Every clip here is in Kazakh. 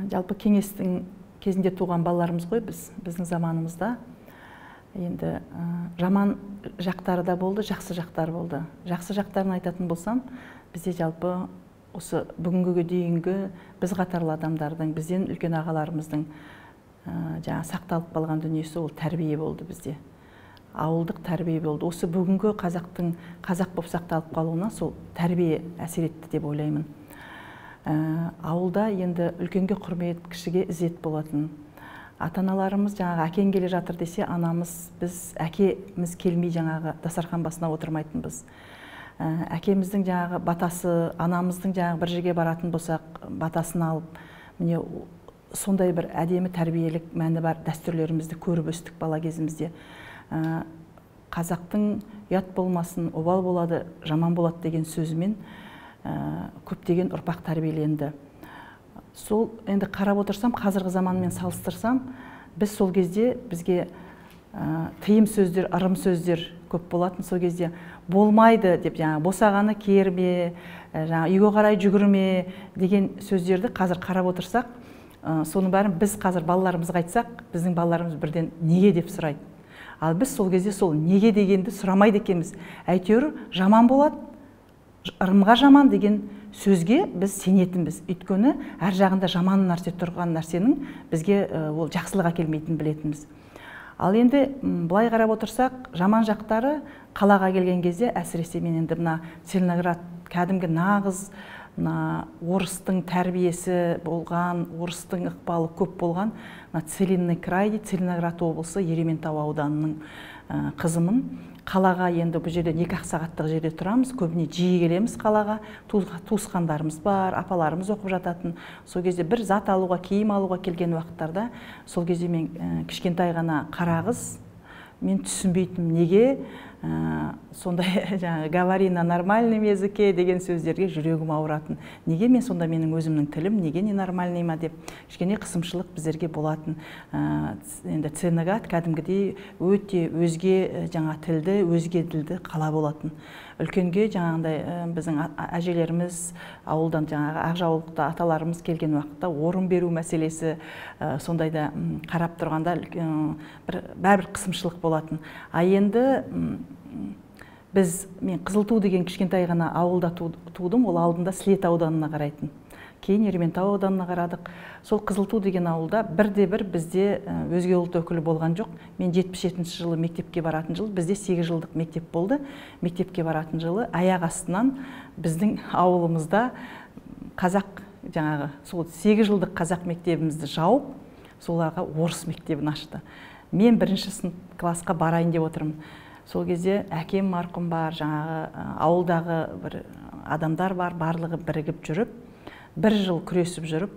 жалпы кеңестің кезінде туған балаларымыз ғой біздің заманымызда. Енді жаман жақтары да болды, жақсы жақтары болды. Жақсы жақтарын айтатын болсам, бізде жалпы осы бүгінгі дейінгі біз қатарлы адамдардың, бізден үлкен ағаларымыздың жаңа сақталып қалған дүниесі ол тәрбие болды бізде. Ауылдық тәрбие болды. Осы бүгінгі қазақтың қазақ болып сақталып қалуына сол тәрбие әсер етті деп ойлаймын. Ауылда енді үлкенге құрмет, кішіге ізет болатын. Ата-аналарымыз жаңағы әкең келе жатыр десе, анамыз, біз әкеміз келмей жаңағы дастархан басына отырмайтынбыз. Әкеміздің жаңағы батасы, анамыздың жаңағы бір жерге баратын болсақ, батасын алып, міне сондай бір әдемі тәрбиелік мәні бар дәстүрлерімізді көріп өстік бала кезімізде. Қазақтың ұят болмасын, обал болады, жаман болады деген сөзімен көптеген ұрпақ тәрбиеленді. Сол енді қарап отырсам, қазіргі заманмен салыстырсам, біз сол кезде бізге тыйым сөздер, ырым сөздер көп болатын. Сол кезде болмайды деп, жаңа босағаны керме, жаңа үйге қарай жүгірме деген сөздерді қазір қарап отырсақ, соның бәрін біз қазір балаларымызға айтсақ, біздің балаларымыз бірден неге деп сұрайды. Ал біз сол кезде сол неге дегенді сұрамайды екенбіз. Әйтеуір жаман болады, ырымға жаман деген сөзге біз сенетінбіз. Өйткені әр жағында жаман нәрсе тұрған нәрсенің бізге ол жақсылық әкелмейтінін білетінбіз. Ал енді былай қарап отырсақ, жаман жақтары қалаға келген кезде, әсіресе мен енді мына Целиноград кәдімгі нағыз орыстың тәрбиесі болған, орыстың ықпалы көп болған Целинный край, Целиноград облысы Ерейментау ауданының қызымын. Қалаға енді бұл жерде 2 сағаттық жерде тұрамыз, көбіне жиі келеміз қалаға, туысқандарымыз бар, апаларымыз оқып жататын. Сол кезде бір зат алуға, киім алуға келген уақыттарда, сол кезде мен кішкентай ғана қарағыз, мен түсінбейтінмін неге, сондай говори на нормальном языке деген сөздерге жүрегім ауыратын. Неге мен сонда менің өзімнің тілім, неге ненормальный ма деп кішкене қысымшылық біздерге болатын. Енді Целиноград кәдімгідей өте өзге жаңа тілді, өзге тілді қала болатын. Үлкенге жаңағындай біздің әжелеріміз ауылдан жаңағы Ақжаулықта аталарымыз келген уақытта орын беру мәселесі сондайда қарап тұрғанда бәрібір қысымшылық болатын. Енді мен Қызылту деген кішкентай ғана ауылда тудым, ол алдында Слет ауданына қарайтын. Кейін Ерейментау ауданына қарадық. Сол Қызылту деген ауылда бірде-бір бізде өзге ұлт өкілі болған жоқ. Мен 77 жылы мектепке баратын жыл, бізде 8 жылдық мектеп болды. Мектепке баратын жылы аяқ астынан біздің ауылымызда қазақ жаңағы сол 8 жылдық қазақ мектебімізді жауып, соларға орыс мектебін ашты. Мен 1-ші сынып классқа барайын деп отырмын. Сол кезде әкем марқұм бар, жаңағы ауылдағы бір адамдар бар, барлығы бірігіп жүріп, 1 жыл күресіп жүріп,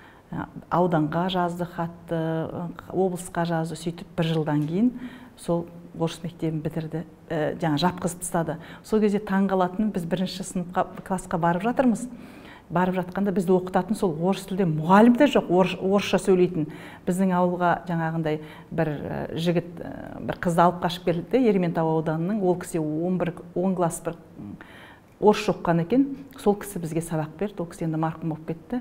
ауданға жазды хатты, облысқа жазды, сөйтіп 1 жылдан кейін сол орыс мектебін бітірді, жаңа жапқызып тастады. Сол кезде таң қалатыным, біз 1-ші сыныпқа классқа барып жатырмыз. Барып жатқанда бізді оқытатын сол орыс тілде мұғалім де жоқ, орысша сөйлейтін. Біздің ауылға жаңағындай бір жігіт, бір қызды алып қашып келді, Ерейментау ауданының, ол кісі 10 класс бір орысша оқыған екен. Сол кісі бізге сабақ берді, ол кісі енді марқұм болып кетті.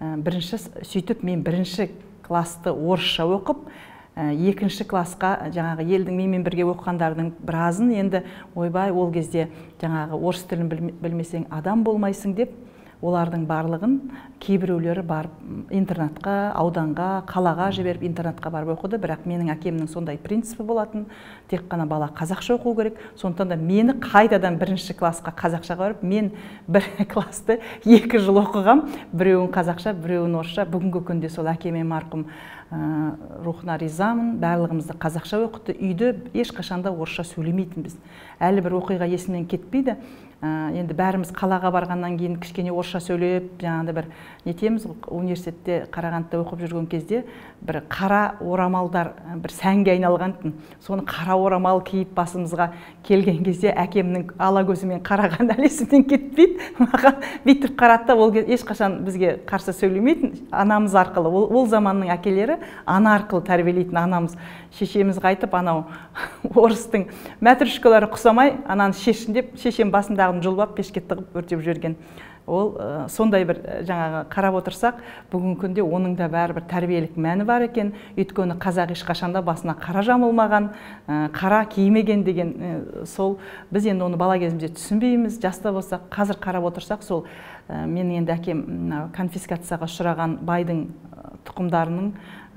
Сөйтіп мен 1-ші классты орысша оқып, 2-ші классқа жаңағы елдің менімен бірге оқығандардың біразын енді ойбай ол кезде жаңағы орыс тілін білмесең адам болмайсың деп, олардың барлығын кейбіреулері барып интернатқа, ауданға, қалаға жіберіп интернатқа барып оқыды. Бірақ менің әкемнің сондай принципі болатын, тек қана бала қазақша оқу керек. Сондықтан да мені қайтадан 1-ші классқа қазақшаға барып, мен 1 классты 2 жыл оқығам. Біреуін қазақша, біреуін орысша. Бүгінгі күнде сол әкеме марқұм рухына ризамын. Барлығымызды қазақша оқытты. Үйде ешқашанда орысша сөйлемейтінбіз. Әлі бір оқиға есімнен кетпейді. Енді бәріміз қалаға барғаннан кейін кішкене орысша сөйлеп, жаңағыда бір нетеміз, университетте Қарағандыда оқып жүрген кезде бір қара орамалдар бір сәнге айналғантын. Соны қара орамал киіп басымызға келген кезде әкемнің ала көзімен қараған әлесімнен кетпейді. Маған бүйтіп қаратты, ол ешқашан бізге қарсы сөйлемейтін, анамыз арқылы. Ол заманның әкелері ана арқылы тәрбиелейтін. Анамыз, шешеміз қайтып, анау орыстың мәтрүшкалары құсамай, ананы шешін деп, шешем басындағын жұлбап, пешке тығып өртеп жүрген. ол сондай бір жаңағы қарап отырсақ, бүгінгі күнде оның да бәрі бір тәрбиелік мәні бар екен. Өйткені қазақ ешқашанда басына қара жамылмаған, қара кимеген деген сол біз енді оны бала кезімізде түсінбейміз. Жаста болсақ, қазір қарап отырсақ, сол мен енді әкем конфискацияға ұшыраған байдың тұқымдарының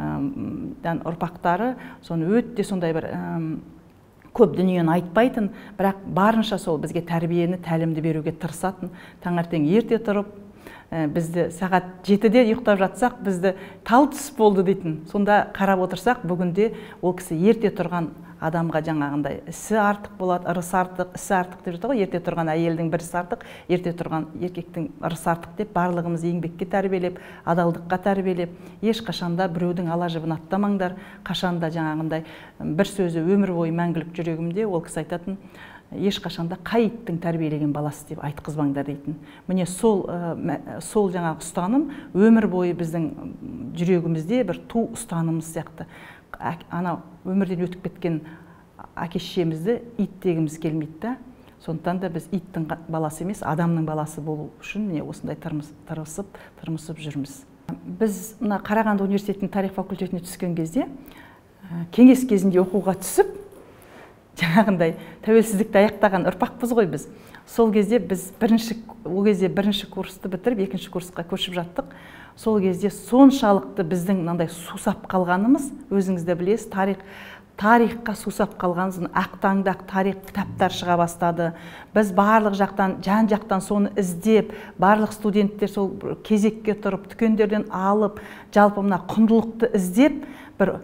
ұрпақтары, соны өте сондай бір көп дүниені айтпайтын, бірақ барынша сол бізге тәрбиені, тәлімді беруге тырысатын. Таңертең ерте тұрып, бізді сағат 7-де ұйықтап жатсақ, бізді тал түс болды дейтін. Сонда қарап отырсақ, бүгінде ол кісі ерте тұрған адамға жаңағындай ісі артық болады, ырысы артық, ісі артық деп жатыр ғой. Ерте тұрған әйелдің бір ісі артық, ерте тұрған еркектің ырысы артық деп барлығымыз еңбекке тәрбиелеп, адалдыққа тәрбиелеп, ешқашанда біреудің ала жібін аттамаңдар. Қашанда жаңағындай бір сөзі өмір бойы мәңгілік жүрегімде, ол кісі айтатын, ешқашанда қай иттің тәрбиелеген баласы деп айтқызбаңдар дейтін. Міне сол жаңағы ұстаным өмір бойы біздің жүрегімізде бір ту ұстанымыз сияқты. Ана өмірден өтіп кеткен әке-шешемізді ит дегіміз келмейді да. Сондықтан да біз иттің баласы емес, адамның баласы болу үшін міне осындай тырмысып жүрміз. Біз мына Қарағанды университетінің тарих факультетіне түскен кезде, кеңес кезінде оқуға түсіп, жаңағындай тәуелсіздікті аяқтаған ұрпақпыз ғой біз. Сол кезде біз бірінші курсты бітіріп, екінші курсқа көшіп жаттық. Сол кезде соншалықты біздің мынандай сусап қалғанымыз, өзіңіз де білесіз, тарихқа сусап қалғанымыз, ақтаңдақ тарих кітаптар шыға бастады. Біз барлық жақтан, жан-жақтан соны іздеп, барлық студенттер сол кезекке тұрып, дүкендерден алып, жалпы мына құндылықты іздеп, бір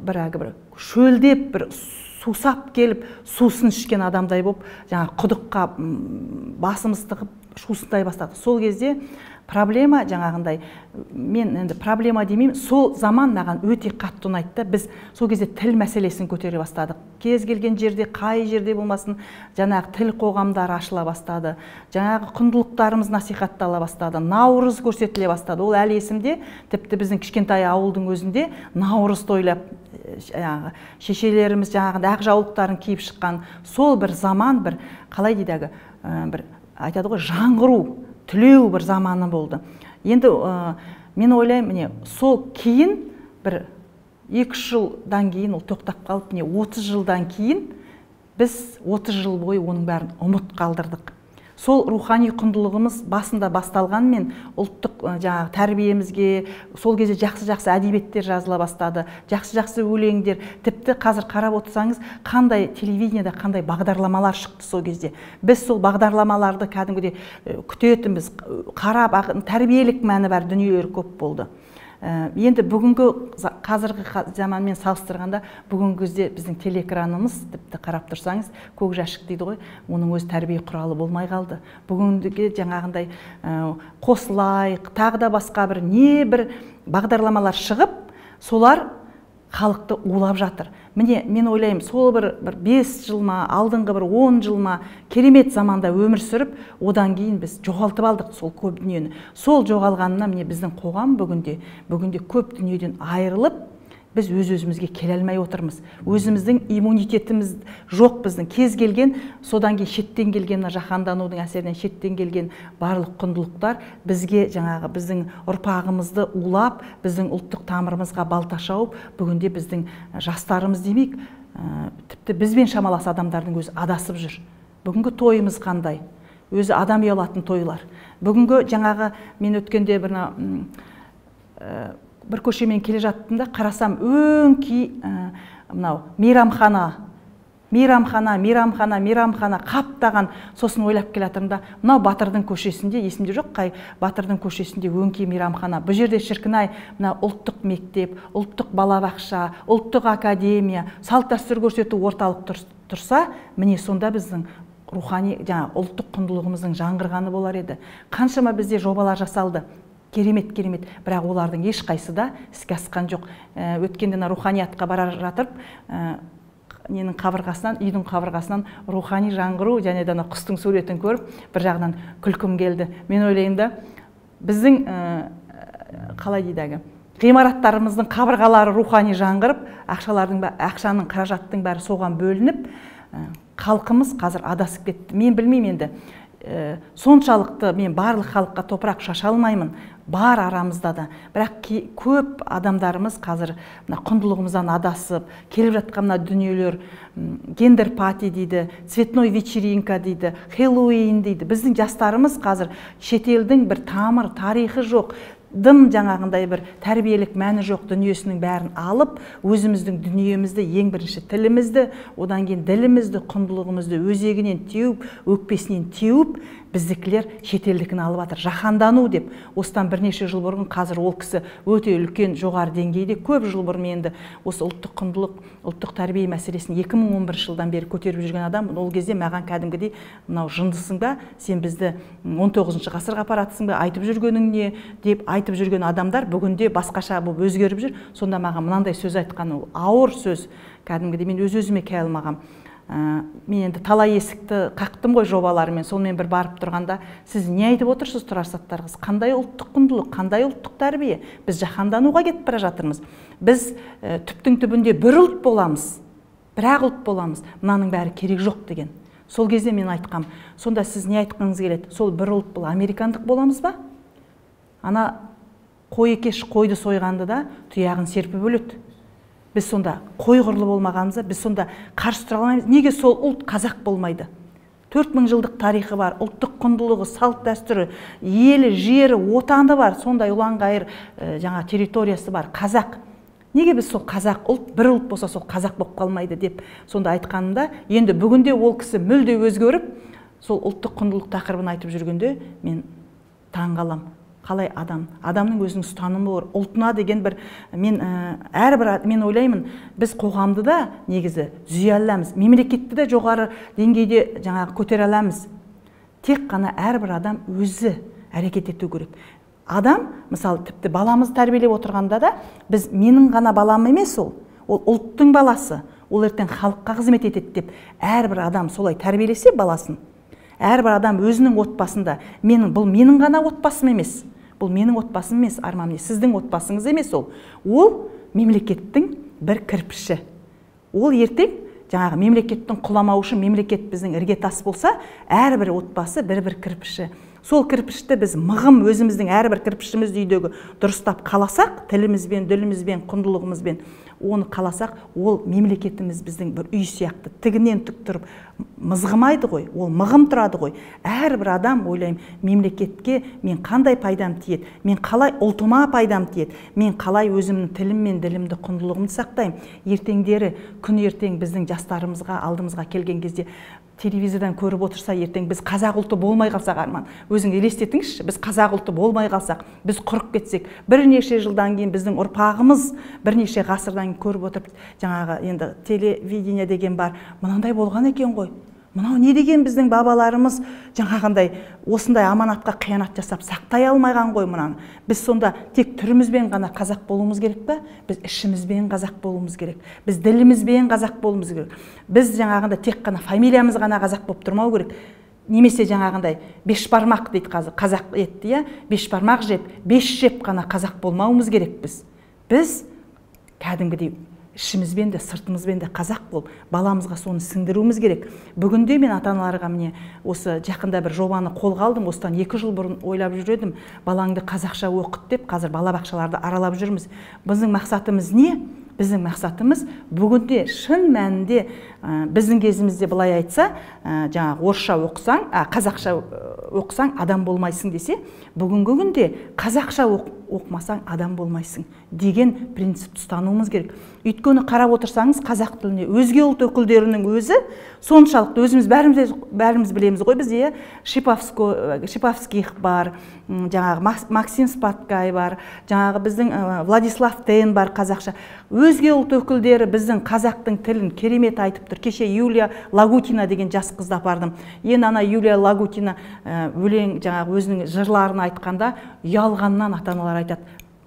шөлдеп, бір сусап келіп, сусын ішкен адамдай болып, жаңа құдыққа басымыз тығып, шусындай бастады. Сол кезде проблема жаңағындай, мен енді проблема демеймін, сол заман маған өте қатты ұнайды. Біз сол кезде тіл мәселесін көтере бастадық. Кез келген жерде, қай жерде болмасын, жаңағы тіл қоғамдары ашыла бастады. Жаңағы құндылықтарымыз насихаттала бастады. Наурыз көрсетіле бастады. Ол әлі есімде, тіпті біздің кішкентай ауылдың өзінде наурыз тойлап, шешелеріміз жаңағындай ақ жаулықтарын киіп шыққан. Сол бір заман, бір қалай дейдегі, бір айтады ғой, жаңғыру, түлеу бір заманы болды. Енді мен ойлаймын, сол кейін бір 2 жылдан кейін ол тоқтап қалып, 30 жылдан кейін біз 30 жыл бойы оның бәрін ұмыт қалдырдық. Сол рухани құндылығымыз басында басталғанмен ұлттық жаңағы тәрбиемізге сол кезде жақсы әдебиеттер жазыла бастады, жақсы өлеңдер. Тіпті қазір қарап отырсаңыз, қандай телевидениеда қандай бағдарламалар шықты сол кезде. Біз сол бағдарламаларды кәдімгідей күтетінбіз, қарап, тәрбиелік мәні бар дүниелер көп болды. Енді бүгінгі қазіргі заманмен салыстырғанда, бүгінгі кезде біздің телекранымыз, тіпті қарап тұрсаңыз, көк жәшік дейді ғой, оның өз тәрбие құралы болмай қалды. Бүгінгі жаңағындай қосылайық, тағы да басқа бір бағдарламалар шығып, солар халықты улап жатыр. Міне, мен ойлаймын, сол бір 5 жыл ма, алдыңғы бір 10 жыл ма керемет заманда өмір сүріп, одан кейін біз жоғалтып алдық сол көп дүниені. Сол жоғалғанына міне біздің қоғам бүгінде көп дүниеден айырылып, біз өз-өзімізге келе алмай отырмыз. Өзіміздің иммунитетіміз жоқ біздің. Кез келген, содан кейін шеттен келген, жаһанданудың әсерінен шеттен келген барлық құндылықтар бізге жаңағы біздің ұрпағымызды улап, біздің ұлттық тамырымызға балта шауып, бүгінде біздің жастарымыз демейік, тіпті бізбен шамалас адамдардың өзі адасып жүр. Бүгінгі тойымыз қандай? Өзі адам ұялатын тойлар. Бүгінгі жаңағы мен өткенде бір көшемен келе жаттым да, қарасам өңкей мейрамхана қаптаған. Сосын ойлап келе жатырмын да, мынау Батырдың көшесінде, есімде жоқ қай Батырдың көшесінде өңкей мейрамхана. Бұл жерде шіркін-ай, мына ұлттық мектеп, ұлттық балабақша, ұлттық академия, салт дәстүр көрсету орталық тұрса, міне сонда біздің рухани ұлттық құндылығымыздың жаңғырғаны болар еді. Қаншама бізде жобалар жасалды. Керемет, бірақ олардың ешқайсы да іске асқан жоқ. Өткенде руханиятқа бара жатырып, үйдің қабырғасынан рухани жаңғыру және де құстың суретін көріп, бір жағынан күлкім келді. Мен ойлаймын да, біздің қалай дейдегі, ғимараттарымыздың қабырғалары рухани жаңғырып, ақшаның, қаражаттың бәрі соған бөлініп, халқымыз қазір адасып кетті. Мен білмеймін енді. соншалықты мен барлық халыққа топырақ шаша алмаймын, бар арамызда да. Бірақ көп адамдарымыз қазір құндылығымыздан адасып, келіп жатқан мына дүниелер, гендер пати дейді, цветной вечеринка дейді, Хэллоуин дейді. Біздің жастарымыз қазір шетелдің бір тамыр, тарихы жоқ, дым жаңағындай бір тәрбиелік мәні жоқ дүниесінің бәрін алып, өзіміздің дүниемізді, ең бірінші тілімізді, одан кейін ділімізді, құндылығымызды өзегінен теуіп, өкпесінен теуіп, біздікілер шетелдікін алып жатыр. Жаһандану деп, осыдан бірнеше жыл бұрын, қазір ол кісі өте үлкен жоғары деңгейде, көп жыл бұрын енді осы ұлттық құндылық, ұлттық тәрбие мәселесін 2011 жылдан бері көтеріп жүрген адам. Ол кезде маған кәдімгідей, мынау жындысың ба, сен бізді 19 ғасырға апаратсың ба, айтып жүргенің не деп айтып жүрген адамдар бүгінде басқаша болып өзгеріп жүр. Сонда маған мынандай сөз айтқан, ол ауыр сөз. Кәдімгідей мен өз-өзіме келе алмағам. Мен енді талай есікті қақтым ғой жобаларымен, сонымен бір барып тұрғанда, сіз не айтып отырсыз, Тұрар Саттарқызы? Қандай ұлттық құндылық, қандай ұлттық тәрбие? Біз жаһандануға кетіп бара жатырмыз. Біз түптің түбінде бір ұлт боламыз, бір-ақ ұлт боламыз. Мынаның бәрі керек жоқ деген. Сол кезде мен айтқам, сонда сіз не айтқыңыз келеді? Сол бір ұлт бұл, американдық боламыз ба? Ана қой екеш қойды сойғанды да тұяғын серпіп өледі. Біз сонда қой құрлы болмағанымызда, біз сонда қарсы тұра алмаймыз. Неге сол ұлт қазақ болмайды? 4000 жылдық тарихы бар, ұлттық құндылығы, салт дәстүрі, елі, жері, отаны бар, сондай ұлан-ғайыр жаңа территориясы бар қазақ. Неге біз сол қазақ ұлт, бір ұлт болса сол қазақ болып қалмайды деп сонда айтқанымда, енді бүгінде ол кісі мүлде өзгеріп, сол ұлттық құндылық тақырыбын айтып жүргенде мен таң қалам. Қалай адамның өзінің ұстанымы бар, ұлтына деген бір, мен ойлаймын, біз қоғамды да негізі түзей аламыз, мемлекетті де жоғары деңгейде жаңағы көтере аламыз. Тек қана әрбір адам өзі әрекет ету керек. Адам, мысалы, тіпті баламыз тәрбиелеп отырғанда да, біз менің ғана балам емес ол ұлттың баласы, ол ертең халыққа қызмет етеді деп, әрбір адам солай тәрбиелесе баласын. Әрбір адам өзінің отбасында, бұл менің ғана отбасым емес, бұл менің отбасым емес, Арман, сіздің отбасыңыз емес ол. Ол мемлекеттің бір кірпіші. Ол ертең жаңағы мемлекеттің құламауы үшін мемлекет біздің іргетас болса, әрбір отбасы бір-бір кірпіші. Сол кірпішті біз мығым өзіміздің әрбір кірпішімізді үйдегі дұрыстап қаласақ, тілімізбен, ділімізбен, құндылығымызбен, оны қаласақ, ол мемлекетіміз біздің бір үй сияқты тігінен тік тұрып мызғымайды ғой, ол мығым тұрады ғой. Әрбір адам ойлаймын, мемлекетке мен қандай пайдам тиеді, мен қалай ұлтыма пайдам тиеді, мен қалай өзімнің тілім мен ділімді, құндылығымды сақтаймын. Ертеңдері, күн ертең біздің жастарымызға, алдымызға келген кезде телевизордан көріп отырса, ертең біз қазақ ұлты болмай қалсақ, Арман, өзің елестетіңізші, біз қазақ ұлты болмай қалсақ, біз құрып кетсек, бірнеше жылдан кейін біздің ұрпағымыз бірнеше ғасырдан көріп отырып, жаңағы енді телевидение деген бар, мынандай болған екен ғой. Мынау не деген біздің бабаларымыз жаңағындай осындай аманатқа қиянат жасап сақтай алмаған ғой мынаны. Біз сонда тек түрімізбен ғана қазақ болуымыз керек па? Біз ішімізбен қазақ болуымыз керек. Біз ділімізбен қазақ болуымыз керек. Біз жаңағындай тек қана фамилиямыз ғана қазақ болып тұрмау керек. Немесе жаңағындай бешбармақ дейді қазақ етті, бешбармақ жеп, беш жеп қана қазақ болмауымыз керек біз. Біз кәдімгідей ішімізбен де сыртымызбен де қазақ болып, баламызға соны сіңдіруіміз керек. Бүгінде мен ата-аналарға міне осы жақында бір жобаны қолға алдым, осыдан 2 жыл бұрын ойлап жүр едім, балаңды қазақша оқыт деп, қазір балабақшаларды аралап жүрміз. Біздің мақсатымыз не? Біздің мақсатымыз бүгінде шын мәнінде біздің кезімізде былай айтса, жаңағы орысша оқысаң, қазақша оқысаң адам болмайсың десе, бүгінгі күнде қазақша оқымасаң адам болмайсың деген принцип ұстануымыз керек. Өйткені қарап отырсаңыз, қазақ тіліне өзге ұлт өкілдерінің өзі соншалықты, өзіміз бәріміз білеміз ғой, бізде Шиповских бар, жаңағы Максим Спаткай бар, жаңағы біздің Владислав Тен бар қазақша. Өзге ұлт өкілдері біздің қазақтың тілін керемет айтып тұр. Кеше Юлия Лагутина деген жас қызды апардым. Енді ана Юлия Лагутина өлең жаңағы өзінің жырларын айтқанда ұялғаннан ата-аналар айтады,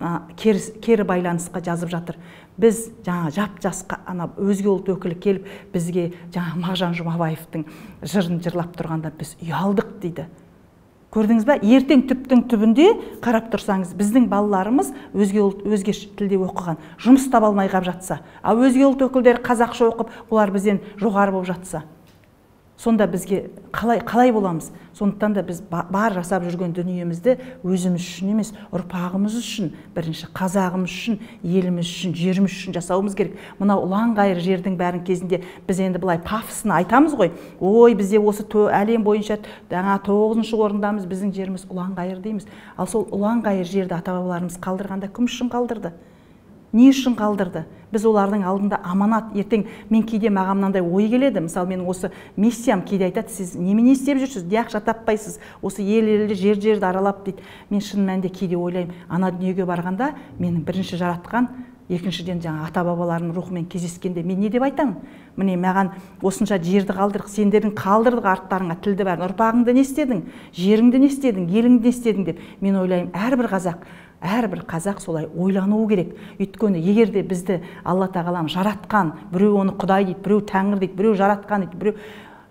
кері байланысқа жазып жатыр. Біз жаңа жап-жасқа ана өзге ұлт өкілі келіп бізге жаңа Мағжан Жұмабаевтың жырын жырлап тұрғанда біз ұялдық дейді. Көрдіңіз бе? Ертең түптің түбінде қарап тұрсаңыз, біздің балаларымыз өзге тілде оқыған, жұмыс таба алмай қалып жатса, өзге ұлт өкілдері қазақша оқып, олар бізден жоғары болып жатса. Сонда бізге қалай боламыз? Сондықтан да біз бар жасап жүрген дүниемізді өзіміз үшін емес, ұрпағымыз үшін, бірінші қазағымыз үшін, еліміз үшін, жеріміз үшін жасауымыз керек. Мына ұлан-ғайыр жердің бәрін кезінде біз енді былай пафосын айтамыз ғой. Ой, бізде осы әлем бойынша 9-шы орындамыз, біздің жеріміз ұлан-ғайыр дейміз. Ал сол ұлан-ғайыр жерді ата-бабаларымыз қалдырғанда кім үшін қалдырды? Не үшін қалдырды? Біз олардың алдында аманат. Ертең мен кейде маған мынандай ой келеді. Мысалы, менің осы миссиям кейде айтады, сіз немене істеп жүрсіз? Не ақша таппайсыз? Осы ел-елді, жер-жерді аралап дейді. Мен шын мәнінде кейде ойлаймын, ана дүниеге барғанда менің бірінші жаратқан, екіншіден жаңа ата-бабаларының рухымен кездескенде мен не деп айтамын? Міне маған осынша жерді қалдырдық, сендердің қалдырдық арттарыңа тілді бәрін, ұрпағыңды не істедің, жеріңді не істедің, еліңді не істедің деп мен ойлаймын, әрбір қазақ солай ойлануы керек. Өйткені егер де бізді Алла тағалам жаратқан, біреу оны Құдай дейді, біреу Тәңір дейді, біреу жаратқан дейді, біреу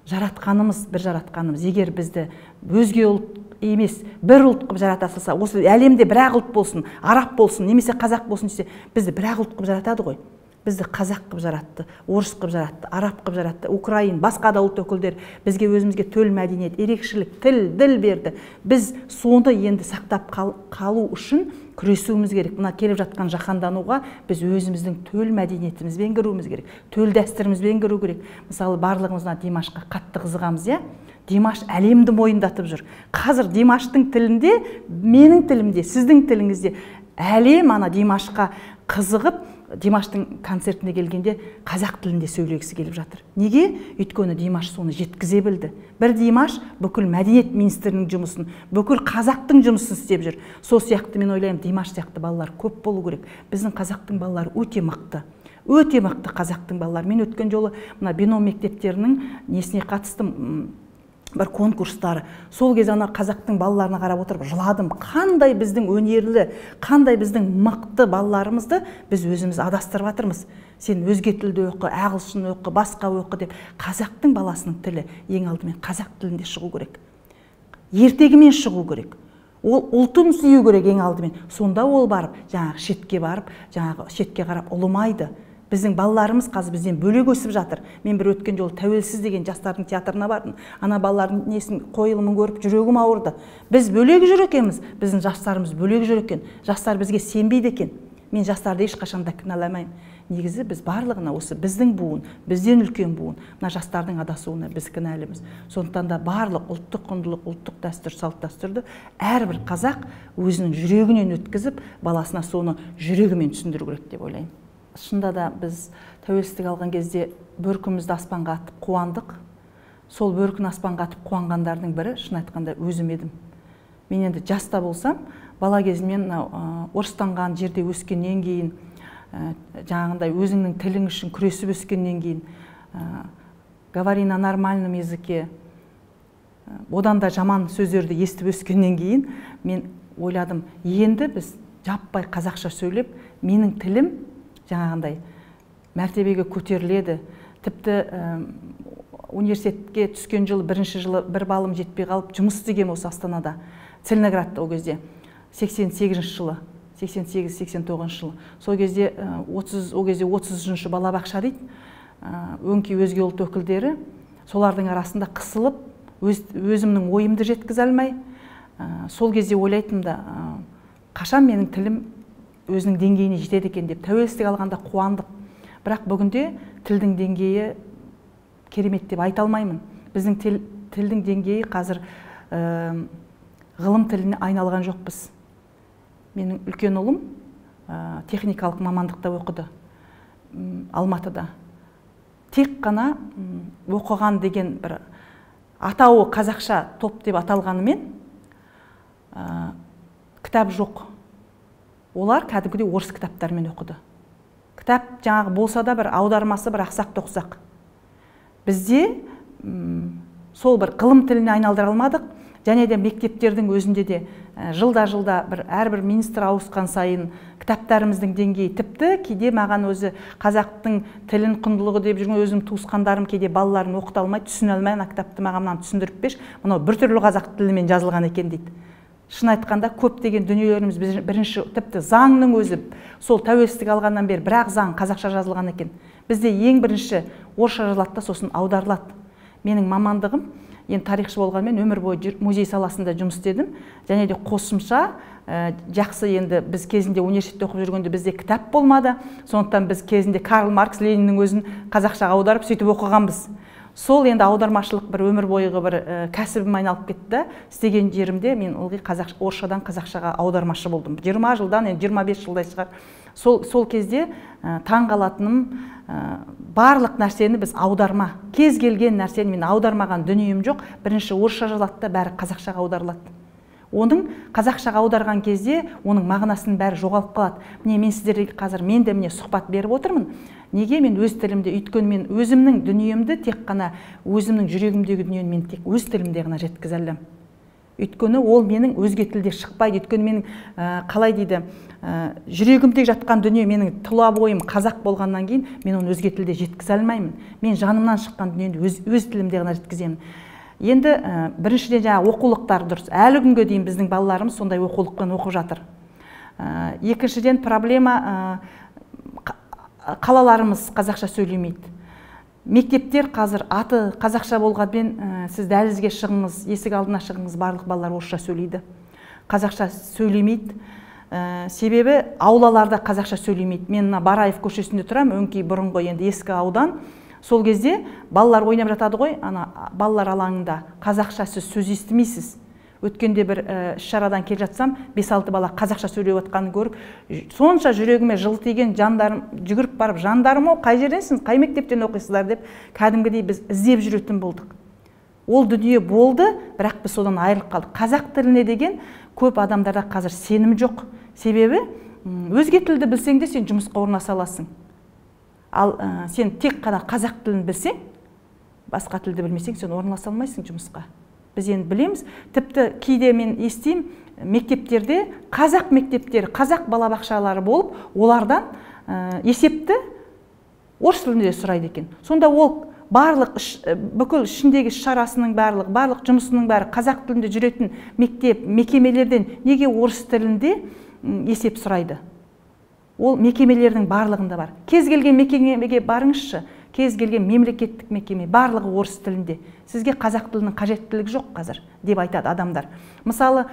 бір жаратқанымыз, егер бізді өзге ұлт емес, бір ұлт қылып жарата салса, осы әлемде бір-ақ ұлт болсын, араб болсын, немесе қазақ болсын десе, бізді бір-ақ ұлт қылып жаратады ғой. Бізді қазақ қылып жаратты, орыс қылып жаратты, араб қылып жаратты, украин, басқа да ұлт өкілдері бізге өзімізге төл мәдениет, ерекшелік, тіл берді. Біз соны енді сақтап қалу үшін күресуіміз керек. Мына келіп жатқан жаһандануға біз өзіміздің төл мәдениетімізбен кіруіміз керек, төл дәстүрімізбен кіру керек. Мысалы, барлығымызға Димашқа қатты қызығамыз, иә? Димаш әлемді мойындатып жүр. Қазір Димаштың тілінде, менің тілімде, сіздің тіліңізде әлем ана Димашқа қызығып, Димаштың концертіне келгенде қазақ тілінде сөйлегісі келіп жатыр. Неге? Өйткені Димаш соны жеткізе білді. Бір Димаш бүкіл мәдениет министрінің жұмысын, бүкіл қазақтың жұмысын істеп жүр. Сол сияқты мен ойлаймын, Димаш сияқты балалар көп болу керек. Біздің қазақтың балалары өте мықты. Өте мықты қазақтың балалары. Мен өткен жолы мына бином мектептерінің несіне қатыстым, бір конкурстары. Сол кезде ана қазақтың балаларына қарап отырып жыладым. Қандай біздің өнерлі, қандай біздің мықты балаларымызды біз өзіміз адастырып жатырмыз. Сен өзге тілді оқы, ағылшын оқы, басқа оқы деп. Қазақтың баласының тілі ең алдымен қазақ тілінде шығу керек. Ертегімен шығу керек. Ол ұлтын сүю керек ең алдымен. Сонда ол барып, шетке қарап ұлымайды. Біздің балаларымыз қазір бізден бөлек өсіп жатыр. Мен бір өткен жолы Тәуелсіз деген жастардың театрына бардым. Ана балалардың несін қойылымын көріп жүрегім ауырды. Біз бөлек жүр екенбіз, біздің жастарымыз бөлек жүр екен. Жастар бізге сенбейді екен. Мен жастарды ешқашан да кінәламаймын. Негізі біз барлығына осы біздің буын, бізден үлкен буын, мына жастардың адасуына біз кінәліміз. Сондықтан да барлық ұлттық құндылық, ұлттық дәстүр, салт дәстүрді әрбір қазақ өзінің жүрегінен өткізіп, баласына соны жүрегімен түсіндіру керек деп ойлаймын. Шында да біз тәуелсіздік алған кезде бөркімізді аспанға атып қуандық. Сол бөркін аспанға атып қуанғандардың бірі, шын айтқанда, өзім едім. Мен енді жаста болсам, бала кезімнен орыстанған жерде өскеннен кейін, жаңағындай өзіңнің тілің үшін күресіп өскеннен кейін, говори на нормальном языке, одан да жаман сөздерді естіп өскеннен кейін, мен ойладым, енді біз жаппай қазақша сөйлеп, менің тілім жаңағындай мәртебеге көтеріледі. Тіпті университетке түскен жылы, бірінші жылы бір балым жетпей қалып, жұмыс істегем осы Астанада, Целиноградта ол кезде, 88 жылы, 88-89 жылы. Сол кезде 30-шы балабақша дейді, өңкей өзге ұлт өкілдері, солардың арасында қысылып, өзімнің ойымды жеткізе алмай, сол кезде ойлайтын да, қашан менің тілім өзінің деңгейіне жетеді екен деп. Тәуелсіздік алғанда қуандық. Бірақ бүгінде тілдің деңгейі керемет деп айта алмаймын. Біздің тілдің деңгейі қазір ғылым тіліне айналған жоқпыз. Менің үлкен ұлым техникалық мамандықта оқыды Алматыда. Тек қана оқыған деген бір атауы қазақша топ деп аталғанымен кітап жоқ. Олар кәдімгідей орыс кітаптармен оқыды. Кітап жаңағы болса да бір аудармасы бір ақсақ-тоқсақ. Бізде сол бір ғылым тіліне айналдыра алмадық. Және де мектептердің өзінде де жылда бір әрбір министр ауысқан сайын кітаптарымыздың деңгейі, тіпті кейде маған өзі қазақтың тілін құндылығы деп жүрген өзім туысқандарым кейде балаларын оқыта алмай, түсіне алмай, ана кітапты маған түсіндіріп берші, мынау біртүрлі қазақ тілімен жазылған екен дейді. Шын айтқанда көптеген дүниелеріміз бірінші тіпті заңның өзі сол тәуелсіздік алғаннан бері бірақ заң қазақша жазылған екен. Бізде ең бірінші орысша жазылады да сосын аударылады. Менің мамандығым, енді тарихшы болғанмен өмір бойы музей саласында жұмыс істедім. Және де қосымша жақсы, енді біз кезінде университетте оқып жүргенде бізде кітап болмады. Сондықтан біз кезінде Карл Маркс, Лениннің өзін қазақшаға аударып сөйтіп оқығанбыз. Сол енді аудармашылық бір өмір бойғы бір кәсібім айналып кетті. Істеген жерімде мен ылғи орысшадан қазақшаға аудармашы болдым. 20 жылдан, енді 25 жылдай шығар. Сол кезде таң қалатыным, барлық нәрсені біз аударма. Кез келген нәрсені мен аудармаған дүнием жоқ. Бірінші орысша жазылады да бәрі қазақшаға аударылады. Оның қазақшаға аударған кезде оның мағынасының бәрі жоғалып қалады. Міне мен сіздерге қазір мен де міне сұхбат беріп отырмын. Неге мен өз тілімде, өйткені мен өзімнің дүниемді тек қана өзімнің жүрегімдегі дүниені мен тек өз тілімде ғана жеткізе аламын. Өйткені ол менің өзге тілде шықпайды. Өйткені менің қалай дейді, жүрегімде жатқан дүние, менің тұла бойым қазақ болғаннан кейін мен оны өзге тілде жеткізе алмаймын. Мен жанымнан шыққан дүниені өз тілімде ғана жеткіземін. Енді біріншіден жаңа оқулықтар дұрыс. Әлі күнге дейін біздің балаларымыз сондай оқулықпен оқып жатыр. Екіншіден проблема, қалаларымыз қазақша сөйлемейді. Мектептер қазір аты қазақша болғанмен сіз дәлізге шығыңыз, есік алдына шығыңыз, барлық балалар орысша сөйлейді. Қазақша сөйлемейді. Себебі аулаларда қазақша сөйлемейді. Мен Бараев көшесінде тұрам, өңкей бұрынғы енді ескі аудан. Сол кезде балалар ойнап жатады ғой, балалар алаңында қазақша сіз сөз естімейсіз. Өткенде бір іс-шарадан келе жатсам, 5-6 бала қазақша сөйлеп жатқанын көріп, сонша жүрегіме жылы тиген, жандарым жүгіріп барып, жандарым-ау, қай жерденсіз, қай мектептен оқисыздар деп, кәдімгідей біз іздеп жүретін болдық. Ол дүние болды, бірақ біз содан айырылып қалдық. Қазақ тіліне деген көп адамдарда қазір сенім жоқ. Себебі өзге тілді білсең де сен жұмысқа орнаса аласың. Ал сен тек қана қазақ тілін білсең, басқа тілді білмесең, сен орналаса алмайсың жұмысқа. Біз енді білеміз, тіпті кейде мен естеймін, мектептерде қазақ мектептері, қазақ балабақшалары болып, олардан есепті орыс тілінде сұрайды екен. Сонда ол барлық бүкіл ішіндегі шарасының барлық жұмысының бәрі қазақ тілінде жүретін мектеп, мекемелерден неге орыс тілінде есеп сұрайды? Ол мекемелердің барлығында бар. Кез келген мекемеге барыңызшы, кез келген мемлекеттік мекеме, барлығы орыс тілінде. Сізге қазақ тілінің қажеттілігі жоқ қазір, деп айтады адамдар. Мысалы,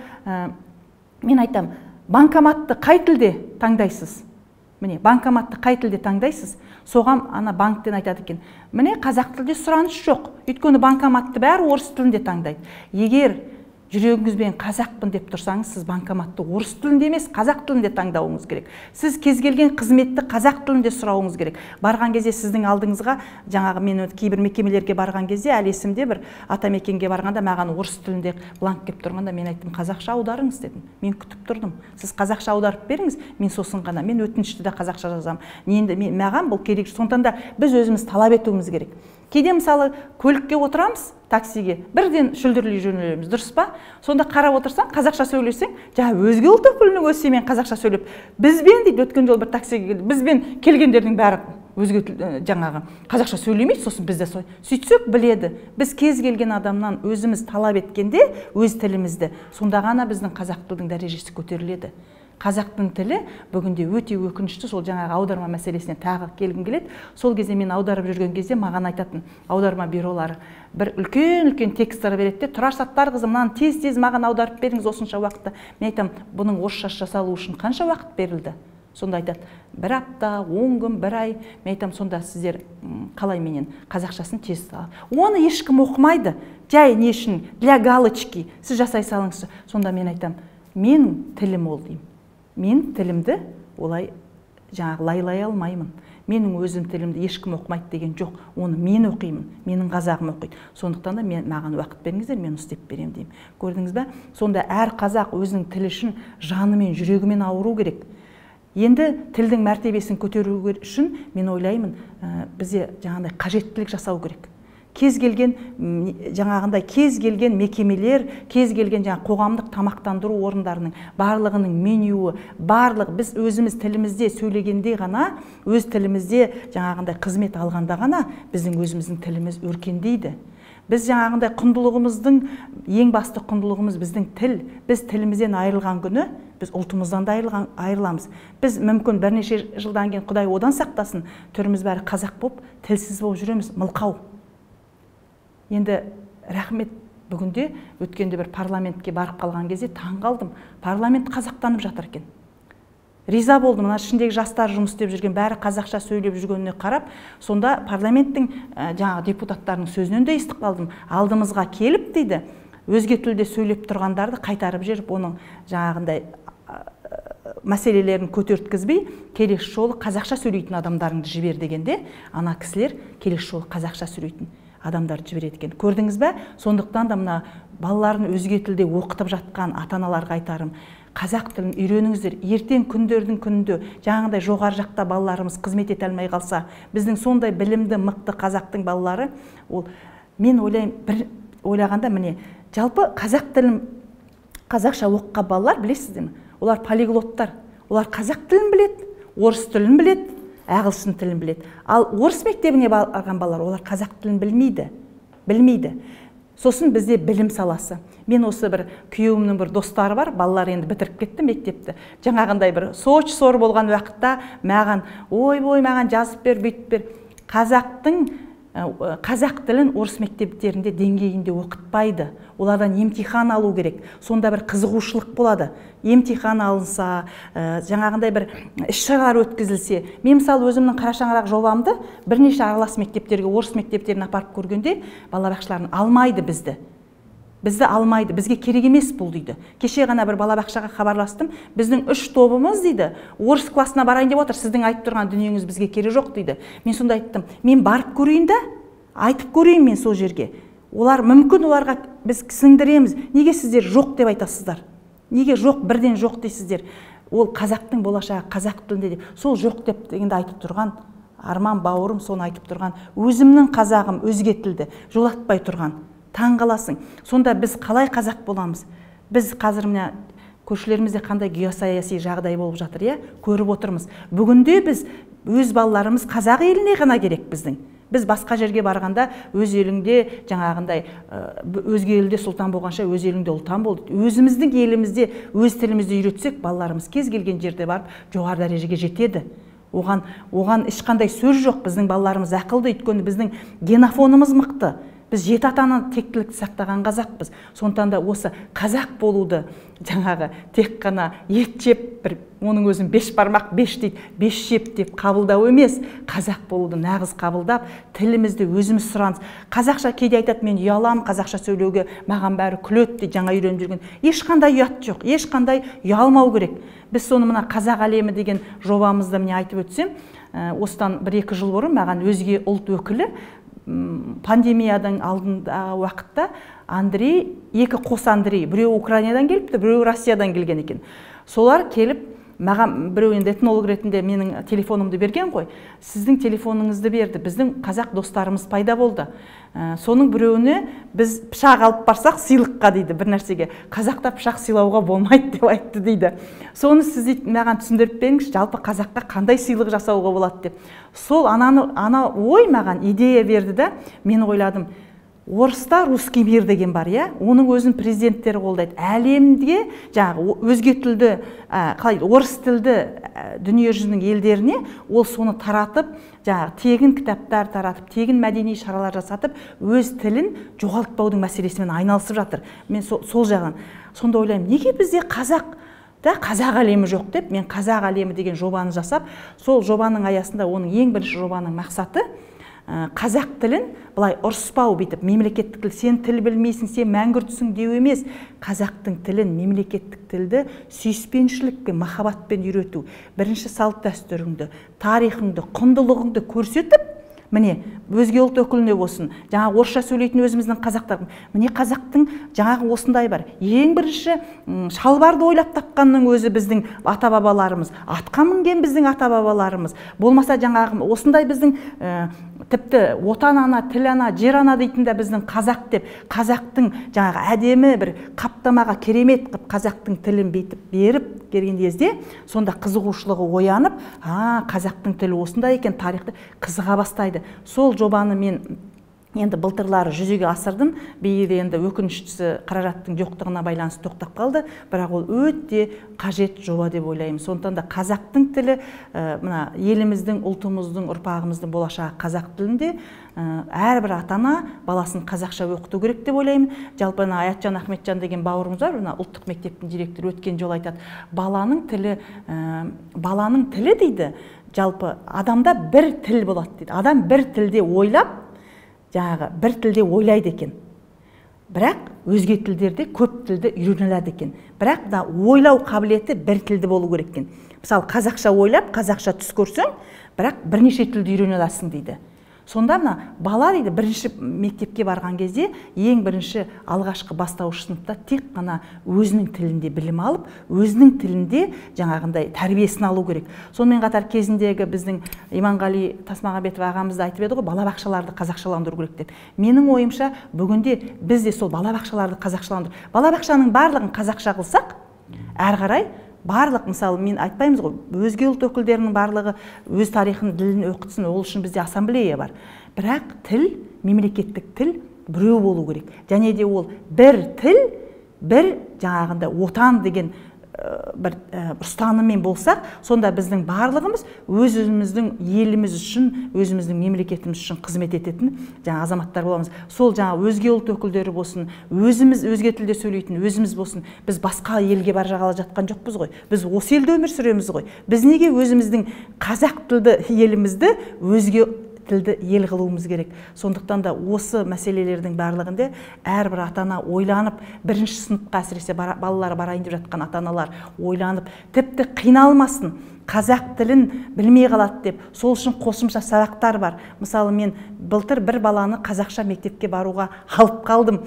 мен айтам, банкоматты қай тілде таңдайсыз? Міне, банкоматты қай тілде таңдайсыз? Соғам ана банктен айтады екен. Міне, қазақ тілде сұраныс жоқ. Өйткені банкоматты бәрі орыс тілінде таңдайды. Егер жүрегіңізбен қазақпын деп тұрсаңыз, сіз банкоматты орыс тілінде емес, қазақ тілінде таңдауыңыз керек. Сіз кез келген қызметті қазақ тілінде сұрауыңыз керек. Барған кезде сіздің алдыңызға, жаңағы мен кейбір мекемелерге барған кезде, әлі есімде бір атамекенге барғанда маған орыс тілінде бланк келіп тұрғанда мен айттым, қазақша аударыңыз дедім. Мен күтіп тұрдым. Сіз қазақша аударып беріңіз, мен сосын ғана, мен өтінішті де қазақша жазамын. Енді маған бұл керек. Сондықтан да біз өзіміз талап етуіміз керек. Кейде мысалы көлікке отырамыз, таксиге, бірден шүлдірлей жөнелеміз, дұрыс па? Сонда қарап отырсаң, қазақша сөйлесең, өзге ұлт өкілінің өзі мен қазақша сөйлеп, бізбен дейді, өткен жол бір таксиге келді, бізбен келгендердің бәрі өзге жаңағы қазақша сөйлемейді, сосын бізде сөйтсек біледі. Біз кез келген адамнан өзіміз талап еткенде, өз тілімізді, сонда ғана біздің қазақ тілдің дәрежесі көтеріледі. Қазақтың тілі бүгінде өте өкінішті, сол жаңағы аударма мәселесіне тағы келгім келеді. Сол кезде мен аударып жүрген кезде маған айтатын аударма бюролары бір үлкен тексттер береді де, Тұраш Саттарқызы, мынаны тез маған аударып беріңіз осынша уақытта. Мен айтам, бұның орысша жасалу үшін қанша уақыт берілді? Сонда айтады, 1 апта, 10 күн, 1 ай. Мен айтам, сонда сіздер қалай менен қазақшасын тез алып? Оны ешкім оқымайды. Жай не үшін? Для галочки. Сіз жасай салыңыз. Сонда мен айтам, менің тілім ол деймін. Мен тілімді олай жаңағы лайлай алмаймын. Менің өзім тілімді ешкім оқымайды деген жоқ. Оны мен оқимын, менің қазағым оқиды. Сондықтан да маған уақыт беріңіздер, мен істеп беремін деймін. Көрдіңіз бе? Сонда әр қазақ өзінің тілі үшін жанымен, жүрегімен ауыру керек. Енді тілдің мәртебесін көтеру үшін мен ойлаймын, бізде жаңағындай қажеттілік жасау керек. Кез келген мекемелер, кез келген қоғамдық тамақтандыру орындарының барлығының менюі, біз өзіміз тілімізде сөйлегенде ғана, өз тілімізде жаңағындай қызмет алғанда ғана біздің өзіміздің тіліміз өркендейді. Біз жаңағындай құндылығымыздың, ең басты құндылығымыз біздің тіл. Біз тілімізден айырылған күні, біз ұлтымыздан да айырыламыз. Біз мүмкін бірнеше жылдан кейін, Құдай одан сақтасын, түріміз бәрі қазақ болып, тілсіз болып жүреміз, мылқау. Енді рахмет, бүгінде өткенде бір парламентке барып қалған кезде таң қалдым. Парламент қазақтанып жатыр екен. Риза болдым, мына ішіндегі жастар жұмыс істеп жүрген, бәрі қазақша сөйлеп жүргеніне қарап, сонда парламенттің жаңағы депутаттарының сөзінен де естіп қалдым. Алдымызға келіп дейді, өзге тілде сөйлеп тұрғандарды қайтарып жіберіп, оның жаңағындай мәселелерін көтерткізбей, келесі жолы қазақша сөйлейтін адамдарыңды жібер дегенде, ана кісілер келесі жолы қазақша сөйлейтін адамдарды жібереді екен. Көрдіңіз бе? Сондықтан да мына балаларын өзге тілде оқытып жатқан ата-аналарға айтарым, қазақ тілін үйреніңіздер. Ертең күндердің күнінде жаңағыдай жоғары жақта балаларымыз қызмет ете алмай қалса, біздің сондай білімді, мықты қазақтың балалары, ол мен ойлаймын, бір ойлағанда міне, жалпы қазақ тілін қазақша оқыған балалар, білесіздер ме? Олар полиглоттар. Олар қазақ тілін біледі, орыс тілін біледі, ағылшын тілін біледі. Ал орыс мектебіне барған балалар, олар қазақ тілін білмейді. Сосын бізде білім саласы. Мен осы бір күйеуімнің бір достары бар, балалар енді бітіріп кетті мектепті. Жаңағындай бір соч сор болған уақытта маған, ой-бой, маған жазып бер, бүйтіп бер. Қазақ тілін орыс мектептерінде деңгейінде оқытпайды. Олардан емтихан алу керек. Сонда бір қызығушылық болады. Емтихан алынса, жаңағындай бір іс-шаралар өткізілсе. Мен мысалы өзімнің қара шаңырақ жобамды бірнеше аралас мектептерге, орыс мектептеріне апарып көргенде, балабақшаларын алмайды бізді. Бізді алмайды, бізге керек емес бұл дейді. Кеше ғана бір балабақшаға хабарластым, біздің 3 тобымыз дейді, орыс классына барайын деп отыр, сіздің айтып тұрған дүниеңіз бізге керек жоқ дейді. Мен сонда айттым, мен барып көрейін да, айтып көрейін мен сол жерге. Олар мүмкін, оларға біз сіңдіреміз. Неге сіздер жоқ деп айтасыздар? Неге жоқ, бірден жоқ дейсіздер? Ол қазақтың болашағы, қазақ тілінде деп, сол жоқ деп дегенде айтып тұрған, Арман бауырым соны айтып тұрған, өзімнің қазағым өзге тілді жолатпай тұрған. Таң қаласың. Сонда біз қалай қазақ боламыз? Біз қазір мына көршілерімізде қандай геосаяси жағдай болып жатыр, иә? Көріп отырмыз. Бүгінде біз өз балаларымыз қазақ еліне ғана керек біздің. Біз басқа жерге барғанда өз еліңде жаңағындай өзге елде сұлтан болғанша өз еліңде ұлтан болды. Өзіміздің елімізде өз тілімізді үйретсек, балаларымыз кез келген жерде барып жоғары дәрежеге жетеді. Оған ешқандай сөз жоқ. Біздің балаларымыз ақылды, өйткені біздің генофонымыз мықты. Біз 7 атаны тектілікті сақтаған қазақпыз. Сондықтан да осы қазақ болуды жаңағы тек қана ет жеп, оның өзін 5 бармақ 5 дейді, 5 жеп деп қабылдау емес, қазақ болуды нағыз қабылдап, тілімізді өзіміз сұраныс. Қазақша кейде айтады, мен ұялам қазақша сөйлеуге, маған бәрі күледі дейді, жаңа үйреніп жүрген. Ешқандай ұят жоқ, ешқандай ұялмау керек. Біз соны мына қазақ әлемі деген жобамызды міне айтып өтсем, осыдан 1-2 жыл бұрын маған өзге ұлт өкілі пандемиядан алдындағы уақытта Андрей, 2 қос Андрей, біреу Украинадан келіпті, біреу Россиядан келген екен. Солар келіп, маған біреу енді этнолог ретінде менің телефонымды берген ғой. Сіздің телефоныңызды берді. Біздің қазақ достарымыз пайда болды. Соның біреуіне біз пышақ алып барсақ сыйлыққа дейді, бір нәрсеге. Қазақта пышақ сыйлауға болмайды деп айтты дейді. Соны сіз маған түсіндіріп беріңізші, жалпы қазаққа қандай сыйлық жасауға болады деп. Сол ана ой маған идея берді да, мен ойладым, орыста русский мир деген бар, иә? Оның өзін президенттері қолдайды. Әлемде жаңағы өзге тілді, орыс тілді дүние жүзінің елдеріне ол соны таратып, жаңағы тегін кітаптар таратып, тегін мәдени шаралар жасатып, өз тілін жоғалтпаудың мәселесімен айналысып жатыр. Мен сол жағын. Сонда ойлаймын, неге бізде қазақ әлемі жоқ деп, мен қазақ әлемі деген жобаны жасап, сол жобаның аясында оның ең бірінші жобаның мақсаты қазақ тілін былай ұрыспау, бүйтіп мемлекеттік тіл, сен тіл білмейсің, сен мәңгүртсің деу емес, қазақтың тілін, мемлекеттік тілді сүйіспеншілікпен, махаббатпен үйрету. Бірінші салт дәстүріңді, тарихыңды, құндылығыңды көрсетіп, міне өзге ұлт өкіліне болсын, жаңағы орысша сөйлейтін өзіміздің қазақтар, міне қазақтың жаңағы осындай бар. Ең бірінші шалбарды ойлап тапқанның өзі біздің ата-бабаларымыз, атқа мінген біздің ата-бабаларымыз. Болмаса жаңағы осындай біздің тіпті отан ана, тіл ана, жер ана дейтін де біздің қазақ деп, қазақтың жаңағы әдемі бір қаптамаға керемет қып қазақтың тілін бетіп беріп келген кезде, сонда қызығушылығы оянып, қазақтың тілі осындай екен, тарихты қызыға бастайды. Сол жобаны мен Енді былтырлары жүзеге асырдым. Биыл енді өкініштісі қаражаттың жоқтығына байланысты тоқтап қалды. Бірақ ол өте қажет жоба деп ойлаймын. Сондықтан да қазақтың тілі, мына еліміздің, ұлтымыздың, ұрпағымыздың болашағы қазақ тілінде, әрбір ата-ана баласын қазақша оқыту керек деп ойлаймын. Жалпы Аятжан Ахметжан деген бауырымыз бар, ұлттық мектептің директоры өткен жол айтады. Баланың тілі дейді, жалпы адамда бір тіл болады дейді. Адам бір тілде ойлап, жаңағы бір тілде ойлайды екен. Бірақ өзге тілдерде көп тілді үйреніледі екен. Бірақ да ойлау қабілеті бір тілді болу керек екен. Мысалы, қазақша ойлап, қазақша түс көрсең, бірақ бірнеше тілді үйрене аласың дейді. Сонда мына бала дейді, бірінші мектепке барған кезде ең бірінші алғашқы бастауыш сыныпта тек қана өзінің тілінде білім алып, өзінің тілінде жаңағындай тәрбиесін алу керек. Сонымен қатар кезіндегі біздің Иманғали Тасмағамбетов ағамыз да айтып еді ғой, балабақшаларды қазақшаландыру керек деп. Менің ойымша, бүгінде біз де сол балабақшаларды қазақшаландыру. Балабақшаның барлығын қазақша қылсақ, әрі қарай барлық, мысалы, мен айтпаймыз ғой, өзге ұлт өкілдерінің барлығы өз тарихын, ділін оқытсын, ол үшін бізде ассамблея бар. Бірақ тіл, мемлекеттік тіл біреу болу керек. Және де ол бір тіл, бір жаңағында отан деген бір ұстаныммен болсақ, сонда біздің барлығымыз өзіміздің еліміз үшін, өзіміздің мемлекетіміз үшін қызмет ететін жаңа азаматтар боламыз. Сол жаңа өзге ұлт өкілдері болсын, өзіміз өзге тілде сөйлейтін өзіміз болсын, біз басқа елге бар жағалы жатқан жоқпыз ғой. Біз осы елде өмір сүреміз ғой. Біз неге өзіміздің қазақ тілді елімізді өзге тілді ел қылуымыз керек. Сондықтан да осы мәселелердің барлығында әрбір ата-ана ойланып, бірінші сыныпқа әсіресе балалар барайын деп жатқан ата-аналар ойланып, тіпті қиналмасын, қазақ тілін білмей қалады деп, сол үшін қосымша сабақтар бар. Мысалы, мен былтыр бір баланы қазақша мектепке баруға алып қалдым.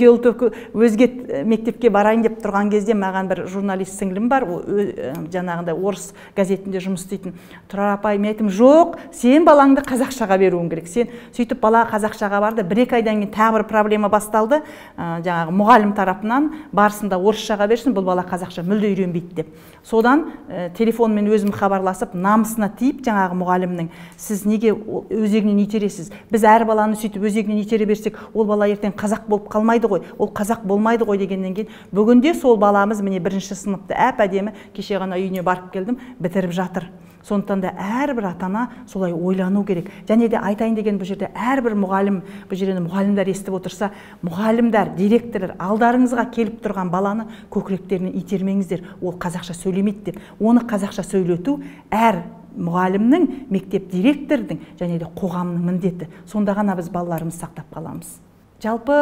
Өзге мектепке барайын деп тұрған кезде маған бір журналист сіңлім бар, жаңағындай орыс газетінде жұмыс істейтін. Тұрар апай, мен айттым, жоқ, сен балаңды қазақшаға беруің керек. Сен сөйтіп бала қазақшаға барды, бір-екі айдан кейін тағы бір проблема басталды. Жаңағы мұғалім тарапынан барысында орысшаға берсін, бұл бала қазақша мүлде үйренбейді деп. Содан телефонмен өзім хабарласып, намысына тиіп, жаңағы мұғалімнің, сіз неге өзегінен итересіз? Біз әр баланы сөйтіп өзегінен итере берсек, ол бала ертең қазақ болып қалмайды ғой, ол қазақ болмайды ғой дегеннен кейін, бүгінде сол баламыз міне бірінші сыныпты әп-әдемі, кеше ғана үйіне барып келдім, бітіріп жатыр. Сондықтан да әрбір ата-ана солай ойлану керек. Және де айтайын деген бұл жерде әрбір мұғалім, бұл жерде мұғалімдер естіп отырса, мұғалімдер, директорлар алдарыңызға келіп тұрған баланы көкіректерінен итермеңіздер. Ол қазақша сөйлемейді деп. Оны қазақша сөйлету әр мұғалімнің, мектеп директордың және де қоғамның міндеті. Сонда ғана біз балаларымызды сақтап қаламыз. Жалпы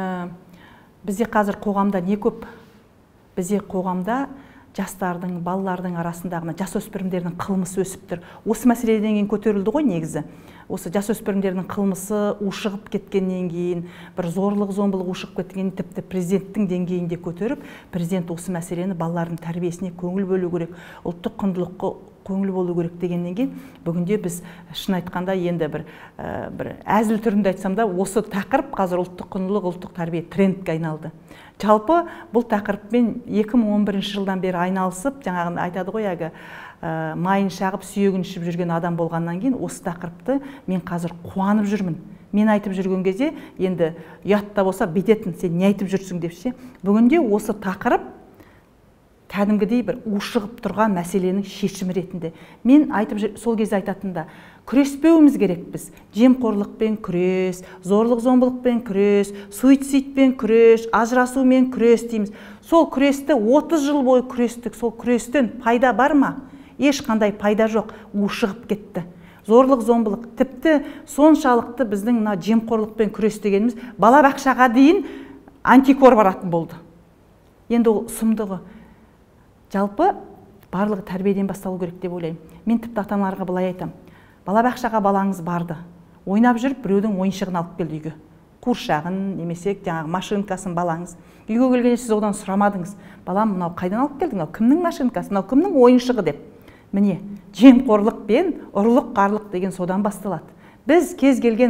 бізде қазір қоғамда не көп? Бізде қоғамда жастардың, балалардың арасындағы жасөспірімдердің қылмысы өсіп тұр. Осы мәселеден кейін көтерілді ғой негізі. Осы жасөспірімдердің қылмысы ушығып кеткеннен кейін, бір зорлық-зомбылық ушығып кеткеннен тіпті президенттің деңгейінде көтеріп, президент осы мәселені балалардың тәрбиесіне көңіл бөлу керек, ұлттық құндылыққа көңіл болу керек дегеннен кейін, бүгінде біз шын айтқанда енді бір әзіл түрінде айтсам да, осы тақырып қазір ұлттық құндылық, ұлттық тәрбие трендке айналды. Жалпы бұл тақырыппен 2011 жылдан бері айналысып, жаңағыны айтады ғой, әлгі майын шағып, сүйегін ішіп жүрген адам болғаннан кейін, осы тақырыпты мен қазір қуанып жүрмін. Мен айтып жүрген кезде, енді ұятта болса бететін, сен не айтып жүрсің деп ше. Бүгінде осы тақырып кәдімгідей бір ушығып тұрған мәселенің шешімі ретінде. Мен айтып сол кезде айтатында, күреспеуіміз керек біз. Жемқорлықпен күрес, зорлық-зомбылықпен күрес, суицидпен күрес, ажырасумен күрес дейміз. Сол күресті 30 жыл бойы күрестік. Сол күрестен пайда бар ма? Ешқандай пайда жоқ, ушығып кетті. Зорлық-зомбылық, тіпті соншалықты біздің жемқорлықпен күрес дегеніміз балабақшаға дейін антикор баратын болды. Енді ол сұмдығы. Жалпы барлығы тәрбиеден басталу керек деп ойлаймын. Мен тіпті ата-аналарға былай айтам. Балабақшаға балаңыз барды. Ойнап жүріп, біреудің ойыншығын алып келді үйге. Қуыршағын, немесе жаңағы машинкасын балаңыз. Үйге келгенде сіз одан сұрамадыңыз. Балам, мынау қайдан алып келдің? Мынау кімнің машинкасы? Мынау кімнің ойыншығы деп. Міне, жемқорлық пен ұрлық-қарлық деген содан басталады. Біз кез келген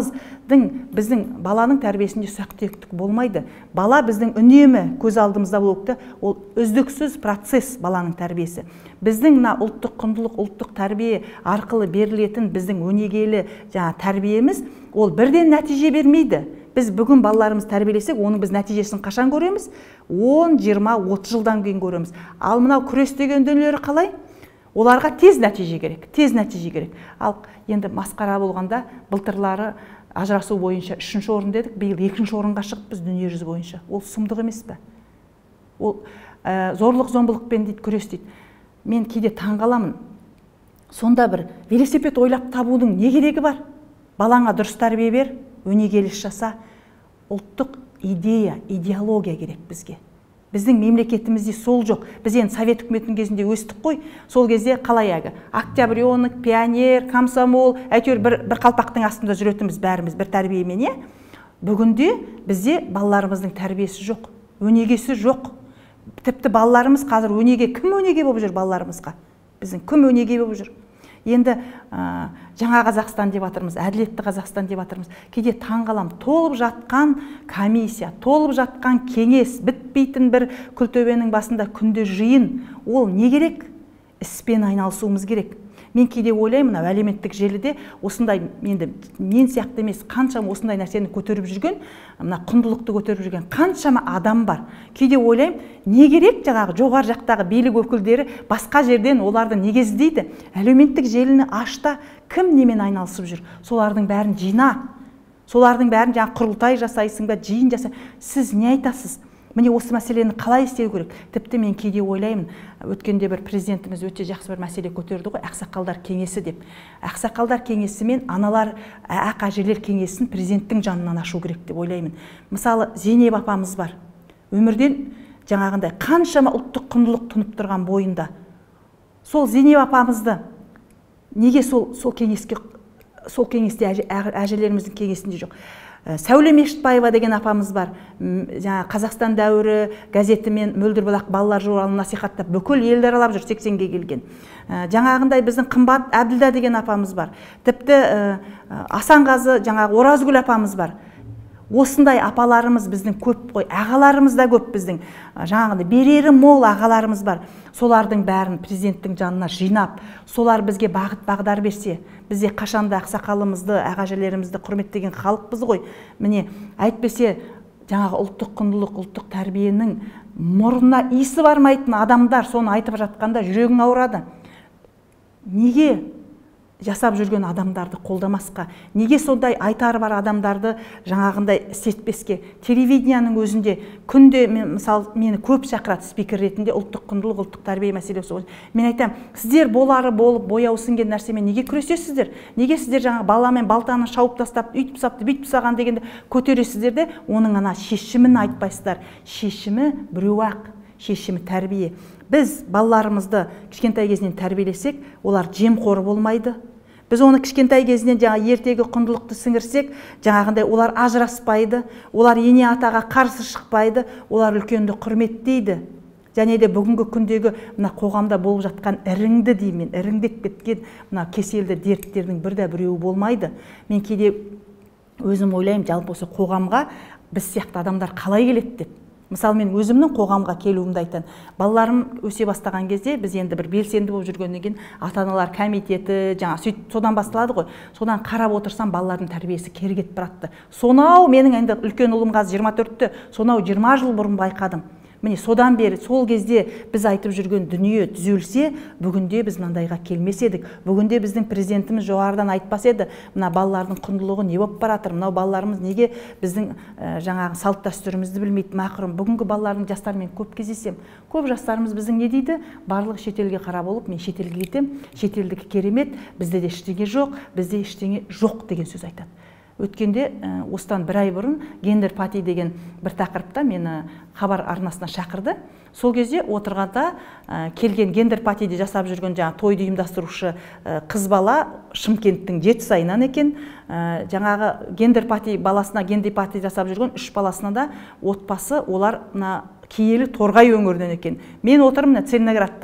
біздің баланың тәрбиесінде ұсақ-түйектік болмайды. Бала біздің үнемі көз алдымызда болуы, ол үздіксіз процесс баланың тәрбиесі. Біздің ұлттық құндылық, ұлттық тәрбие арқылы берілетін біздің өнегелі тәрбиеміз, ол бірден нәтиже бермейді. Біз бүгін балаларымыз тәрбиелесек, оның біз нәтижесін қашан көреміз? 10, 20, 30 жылдан кейін көреміз. Ал мынау күрес деген дүниелері қалай? Оларға тез нәтиже керек. Ал енді масқара болғанда былтырлары ажырасу бойынша 3-ші орын дедік, биыл 2-ші орынға шығып біз дүние жүзі бойынша. Ол сұмдық емес пе? Ол зорлық-зомбылықпен дейді, күрес дейді. Мен кейде таңғаламын. Сонда бір велосипед ойлап табудың не керегі бар? Балаңа дұрыс тәрбие бер, өнегелі жаса. Ұлттық идеология керек бізге. Біздің мемлекетімізде сол жоқ. Біз енді Совет үкіметінің кезінде өстік қой. Сол кезде қалай Октябренок, пионер, комсомол, әйтеуір бір қалпақтың астында жүретінбіз бәріміз бір тәрбиемен. Бүгінде бізде балаларымыздың тәрбиесі жоқ, өнегесі жоқ. Тіпті балаларымыз қазір кім өнеге болып жүр балаларымызға? Біздің кім өнеге болып жүр? Енді жаңа Қазақстан деп жатырмыз, әділетті Қазақстан деп жатырмыз. Кейде таңғалам, толып жатқан комиссия, толып жатқан кеңес, бітпейтін бір күлтөбенің басында күнде жиын. Ол не керек? Іспен айналысуымыз керек. Мен кейде ойлаймын, әлеуметтік желіде осындай, мен сияқты емес, қаншама осындай нәрсені көтеріп жүрген, құндылықты көтеріп жүрген қаншама адам бар. Кейде ойлаймын, не керек жаңағы жоғары жақтағы билік өкілдері басқа жерден оларды неге іздейді? Әлеуметтік желіні ашта кім немен айналысып жүр? Солардың бәрін жина. Солардың бәрін құрылтай жасайсың ба, жиын жаса. Сіз не айтасыз? Міне осы мәселені қалай істеу керек? Тіпті мен кейде ойлаймын, өткенде бір президентіміз өте жақсы бір мәселе көтерді ғой, ақсақалдар кеңесі деп. Ақсақалдар кеңесі мен аналар, әжелер кеңесін президенттің жанынан ашу керек деп ойлаймын. Мысалы, Зейнеп апамыз бар. Өмірден жаңағындай қаншама ұлттық құндылық тұнып тұрған бойында. Сол Зейнеп апамызды неге сол кеңесте әжелеріміздің кеңесінде жоқ? Сәуле Мешітбаева деген апамыз бар. Қазақстан дәуірі газетімен Мөлдір бұлақ балалар журналын насихаттап бүкіл елді аралап жүр, 80-ге келген. Жаңағындай біздің қымбат Әбділда деген апамыз бар. Тіпті Асанғазы, Оразгүл апамыз бар. Осындай апаларымыз біздің көп қой, ағаларымыз да көп біздің. Жаңағындай берері мол ағаларымыз бар. Солардың бәрін президенттің жанына жинап, солар бізге бағыт-бағдар берсе, бізде қашанда ақсақалымызды, ағажелерімізді құрметтеген халықпыз ғой. Міне, әйтпесе жаңағы ұлттық құндылық, ұлттық тәрбиенің мұрнына иісі бармайтын адамдар соны айтып жатқанда жүрегің ауырады. Неге жасап жүрген адамдарды қолдамасқа, неге сондай айтары бар адамдарды жаңағындай істетпеске? Телевидениyaның өзінде күнде, мысалы, мені көп шақырады спикер ретінде ұлттық құндылық, ұлттық тәрбие мәселесі. Мен айтам, сіздер болары болып, бояу сіңген нәрсемен неге күресесіздер? Неге сіздер жаңағы баламен балтаны шауып тастап, үйтіп сапты, бүйтіп саған дегенде көтересіздер де, оның шешімін айтпайсыздар. Шешімі біреу-ақ, шешімі тәрбие. Біз балаларымызды кішкентай кезінен тәрбиелесек, олар жемқор болмайды. Біз оны кішкентай кезінен ертегі құндылықты сіңірсек, жаңағындай олар ажыраспайды, олар ене атаға қарсы шықпайды, олар үлкенді құрметтейді. Және де бүгінгі күндегі қоғамда болып жатқан іріңді деймін, іріңдеп кеткен кеселді дерттердің біреуі болмайды. Мен кейде өзім ойлаймын, жалпы осы қоғамға біз сияқты адамдар қалай келеді деп. Мысалы, мен өзімнің қоғамға келуімді айтан. Балаларым өсе бастаған кезде, біз енді бір белсенді болып жүргеннен кейін ата-аналар комитеті, содан басталады ғой. Содан қарап отырсам, балалардың тәрбиесі кері кетіп баратты. Сонау менің енді үлкен ұлым қазір 24-те, сонау 20 жыл бұрын байқадым. Міне содан бері, сол кезде біз айтып жүрген дүние түзелсе, бүгінде біз мынандайға келмес едік. Бүгінде біздің президентіміз жоғарыдан айтпас еді, мына балалардың құндылығы не болып баратыр, мынау балаларымыз неге біздің жаңағы салт дәстүрімізді білмейді, мақұрым. Бүгінгі балалардың жастарымен көп кездесем, көп жастарымыз біздің не дейді? Барлығы шетелге қарап болып, мен шетелге кетем, шетелдікі керемет, бізде де ештеңе жоқ, бізде ештеңе жоқ деген сөз айтады. Өткенде осыдан бір ай бұрын гендер пати деген бір тақырыпта мені хабар арнасына шақырды. Сол кезде отырғанда келген гендер патиде жасап жүрген тойды ұйымдастырушы қыз бала Шымкенттің Жетісайынан екен. Жаңағы гендер пати баласына гендер пати жасап жүрген 3 баласына да отбасы, олар киелі Торғай өңірінен екен. Мен отырмын Целиноградтан.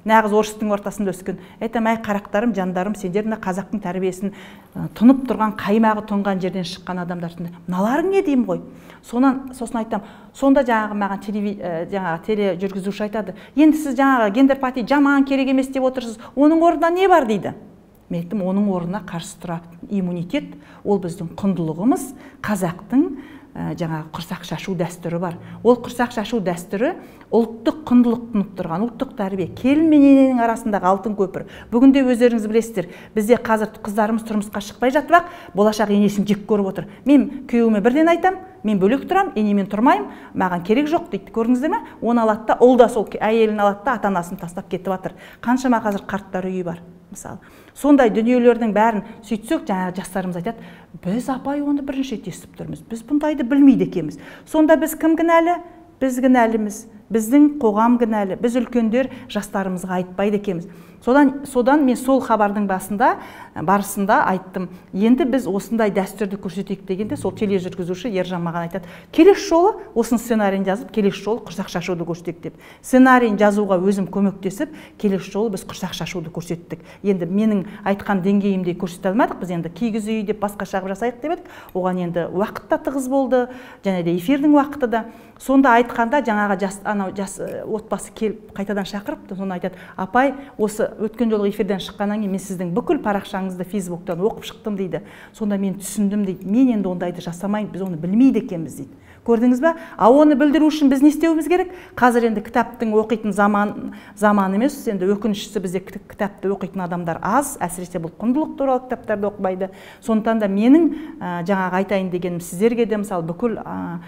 нағыз орыстың ортасында өскен. Айтам, ай қарақтарым, жандарым, сендер мына қазақтың тәрбиесін тұнып тұрған, қаймағы тұнған жерден шыққан адамдарсың. Мыналарың не деймін ғой. Сосын айтам, сонда жаңағы маған теле жүргізуші айтады, енді сіз жаңағы гендер пати жаман керек емес деп отырсыз, оның орнында не бар дейді. Мен айттым, оның орнына қарсы тұратын иммунитет, ол біздің құндылығымыз, қазақтың жаңағы құрсақ шашу дәстүрі бар. Ол құрсақ шашу дәстүрі ұлттық құндылық тұнып тұрған, ұлттық тәрбие, келін мен ененің арасындағы алтын көпір. Бүгінде өздеріңіз білесіздер, бізде қазір қыздарымыз тұрмысқа шықпай жатып ақ, болашақ енесін жек көріп отыр. Мен күйеуіме бірден айтам, мен бөлек тұрам, енемен тұрмаймын, маған керек жоқ дейді. Көрдіңіздер ме? Оны алады да, ұл да сол әйелін алады да, ата-анасын тастап кетіп жатыр. Қаншама қазір қарттар үйі бар, мысалы. Сондай дүниелердің бәрін сөйтсек, жаңағы жастарымыз айтады, біз апай оны бірінші рет естіп тұрмыз, біз бұндайды білмейді екенбіз. Сонда біз кім кінәлі? Біз кінәліміз, біздің қоғам кінәлі, біз үлкендер жастарымызға айтпайды екенбіз. Содан мен сол хабардың барысында айттым, енді біз осындай дәстүрді көрсетейік дегенде, сол тележүргізуші Ержан маған айтады, келесі жолы осының сценарийін жазып, келесі жолы құрсақ шашуды көрсетейік деп. Сценарийін жазуға өзім көмектесіп, келесі жолы біз құрсақ шашуды көрсеттік. Енді менің айтқан деңгейімде көрсете алмадық, біз енді кигіз үй деп басқа шағып жасайық деп едік. Оған енді уақыт та тығыз болды, және де эфирдің уақыты да. Сонда айтқанда жаңағы жас отбасы келіп қайтадан шақырып, сонда айтады, апай, осы өткен жолғы эфирден шыққаннан кейін мен сіздің бүкіл парақшаңызды Фейсбуктан оқып шықтым дейді. Сонда мен түсіндім дейді. Мен енді ондайды жасамайын, біз оны білмейді екенбіз дейді. Көрдіңіз бе? Оны білдіру үшін біз не істеуіміз керек? Қазір енді кітаптың оқитын заман емес, енді өкініштісі бізде кітапты оқитын адамдар аз, әсіресе бұл құндылық туралы кітаптарды оқымайды. Сондықтан да менің жаңағы айтайын дегенім сіздерге де, мысалы бүкіл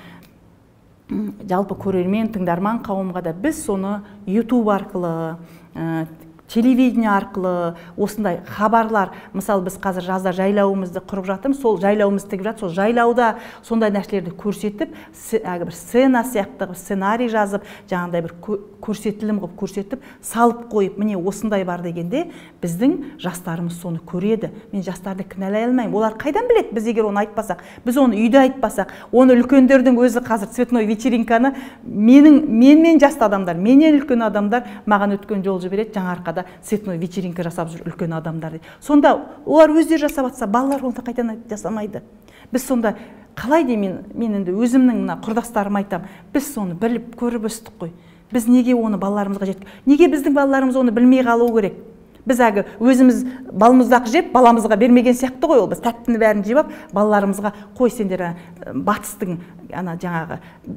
жалпы көрермен, тыңдарман қауымға да біз соны YouTube арқылы, телевидение арқылы, осындай хабарлар, мысалы біз қазір жазда жайлауымызды құрып жатырмыз, сол жайлауымызды тігіп жатыр, сол жайлауда сондай нәрселерді көрсетіп, бір сцена сияқты сценарий жазып, жаңағыдай бір көрсетілім қылып көрсетіп, салып қойып, міне осындай бар дегенде, біздің жастарымыз соны көреді. Мен жастарды кінәлай алмаймын. Олар қайдан біледі, біз егер оны айтпасақ, біз оны үйде айтпасақ, оны үлкендердің өзі қазір цветной вечеринканы менен жасты адамдар, менен үлкен адамдар маған өткен жол жібереді, жаңа арқада цветной вечеринка жасап жүр үлкен адамдар дейді. Сонда олар өздері жасап жатса, балалар оны қайдан жасамайды. Біз сонда қалай деймін, мен енді өзімнің мына құрдастарыма айтам, біз соны біліп көріп өстік қой. Біз неге оны балаларымызға жеттік? Неге біздің балаларымыз оны білмей қалу керек? Біз әгі өзіміз балымыздағы жеп, баламызға бермеген сияқты ғой ол. Біз тәттіні бәрін жеп алып, балаларымызға қой сендер батыстың жаңағы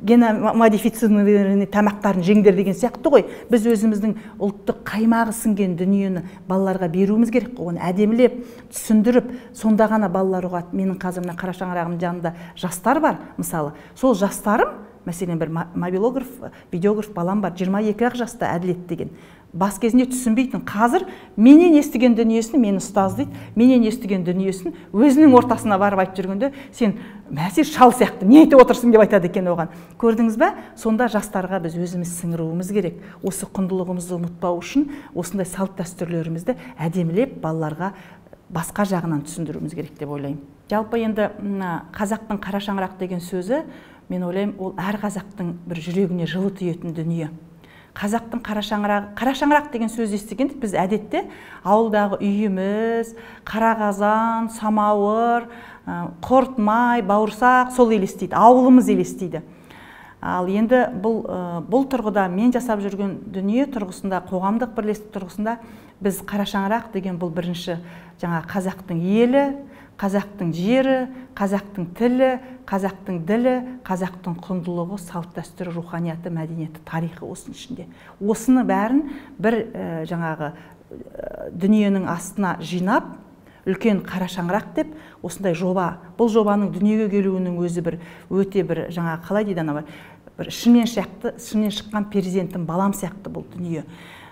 геномодифицированный тамақтарын жеңдер деген сияқты ғой. Біз өзіміздің ұлттық қаймағы сіңген дүниені балаларға беруіміз керек. Оны әдемілеп, түсіндіріп, сонда ғана балалар ұғады. Менің қазір мына қара шаңырағымның жанында жастар бар, мысалы. Сол жастарым, мәселен бір мобилограф, видеограф балам бар, 22 жаста Әділет деген. Бас кезінде түсінбейтін. Қазір менен естіген дүниесін, мені ұстаз дейді, менен естіген дүниесін өзінің ортасына барып айтып жүргенде, сен мәсе шал сияқты не айтып отырсың деп айтады екен оған. Көрдіңіз бе? Сонда жастарға біз өзіміз сіңіруіміз керек. Осы құндылығымызды ұмытпау үшін осындай салт дәстүрлерімізді әдемілеп балаларға басқа жағынан түсіндіруіміз керек деп ойлаймын. Жалпы енді қазақтың қара шаңырақ деген сөзі, мен ойлаймын, ол әр қазақтың бір жүрегіне жылы тиетін дүние. Қазақтың қара шаңырақ деген сөз естігенде біз әдетте ауылдағы үйіміз, қара қазан, самауыр, құрт май, бауырсақ сол елестейді, ауылымыз елестейді. Ал енді бұл тұрғыда мен жасап жүрген дүние тұрғысында, қоғамдық бірлестік тұрғысында біз қара шаңырақ деген бұл бірінші жаңа қазақтың елі, қазақтың жері, қазақтың тілі, қазақтың ділі, қазақтың құндылығы, салт дәстүрі, руханияты, мәдениеті, тарихы осының ішінде. Осыны бәрін бір жаңағы дүниенің астына жинап, үлкен қара шаңырақ деп, осындай жоба. Бұл жобаның дүниеге келуінің өзі бір өте бір жаңағы қалай дейді ана бір ішімнен шыққан перзентім, балам сияқты бұл дүние.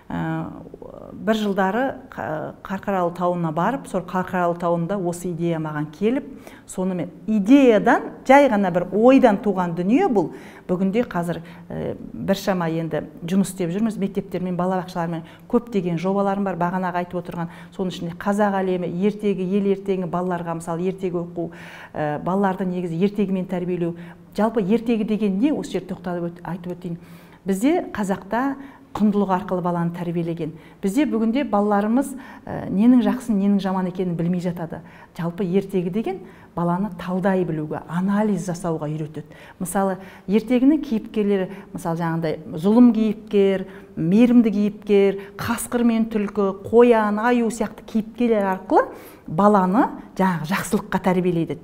Бір жылдары Қарқаралы тауына барып, сол Қарқаралы тауында осы идея маған келіп, сонымен идеядан, жай ғана бір ойдан туған дүние бұл. Бүгінде қазір біршама енді жұмыс істеп жүрміз, мектептермен, балабақшалармен көптеген жобаларым бар, бағанағы айтып отырған. Соның ішінде қазақ әлемі, ертегі, ел ертегі, балаларға мысалы ертегі оқу, балаларды негізі ертегімен тәрбиелеу. Жалпы ертегі деген не? Осы жерде тоқталып айтып өтейін. Бізде қазақта құндылық арқылы баланы тәрбиелеген. Бізде бүгінде балаларымыз ненің жақсы, ненің жаман екенін білмей жатады. Жалпы ертегі деген баланы талдай білуге, анализ жасауға үйретеді. Мысалы, ертегінің кейіпкерлері, мысалы жаңағыдай зұлым кейіпкер, мейірімді кейіпкер, қасқыр мен түлкі, қоян, аю сияқты кейіпкерлер арқылы баланы жақсылыққа тәрбиелейді.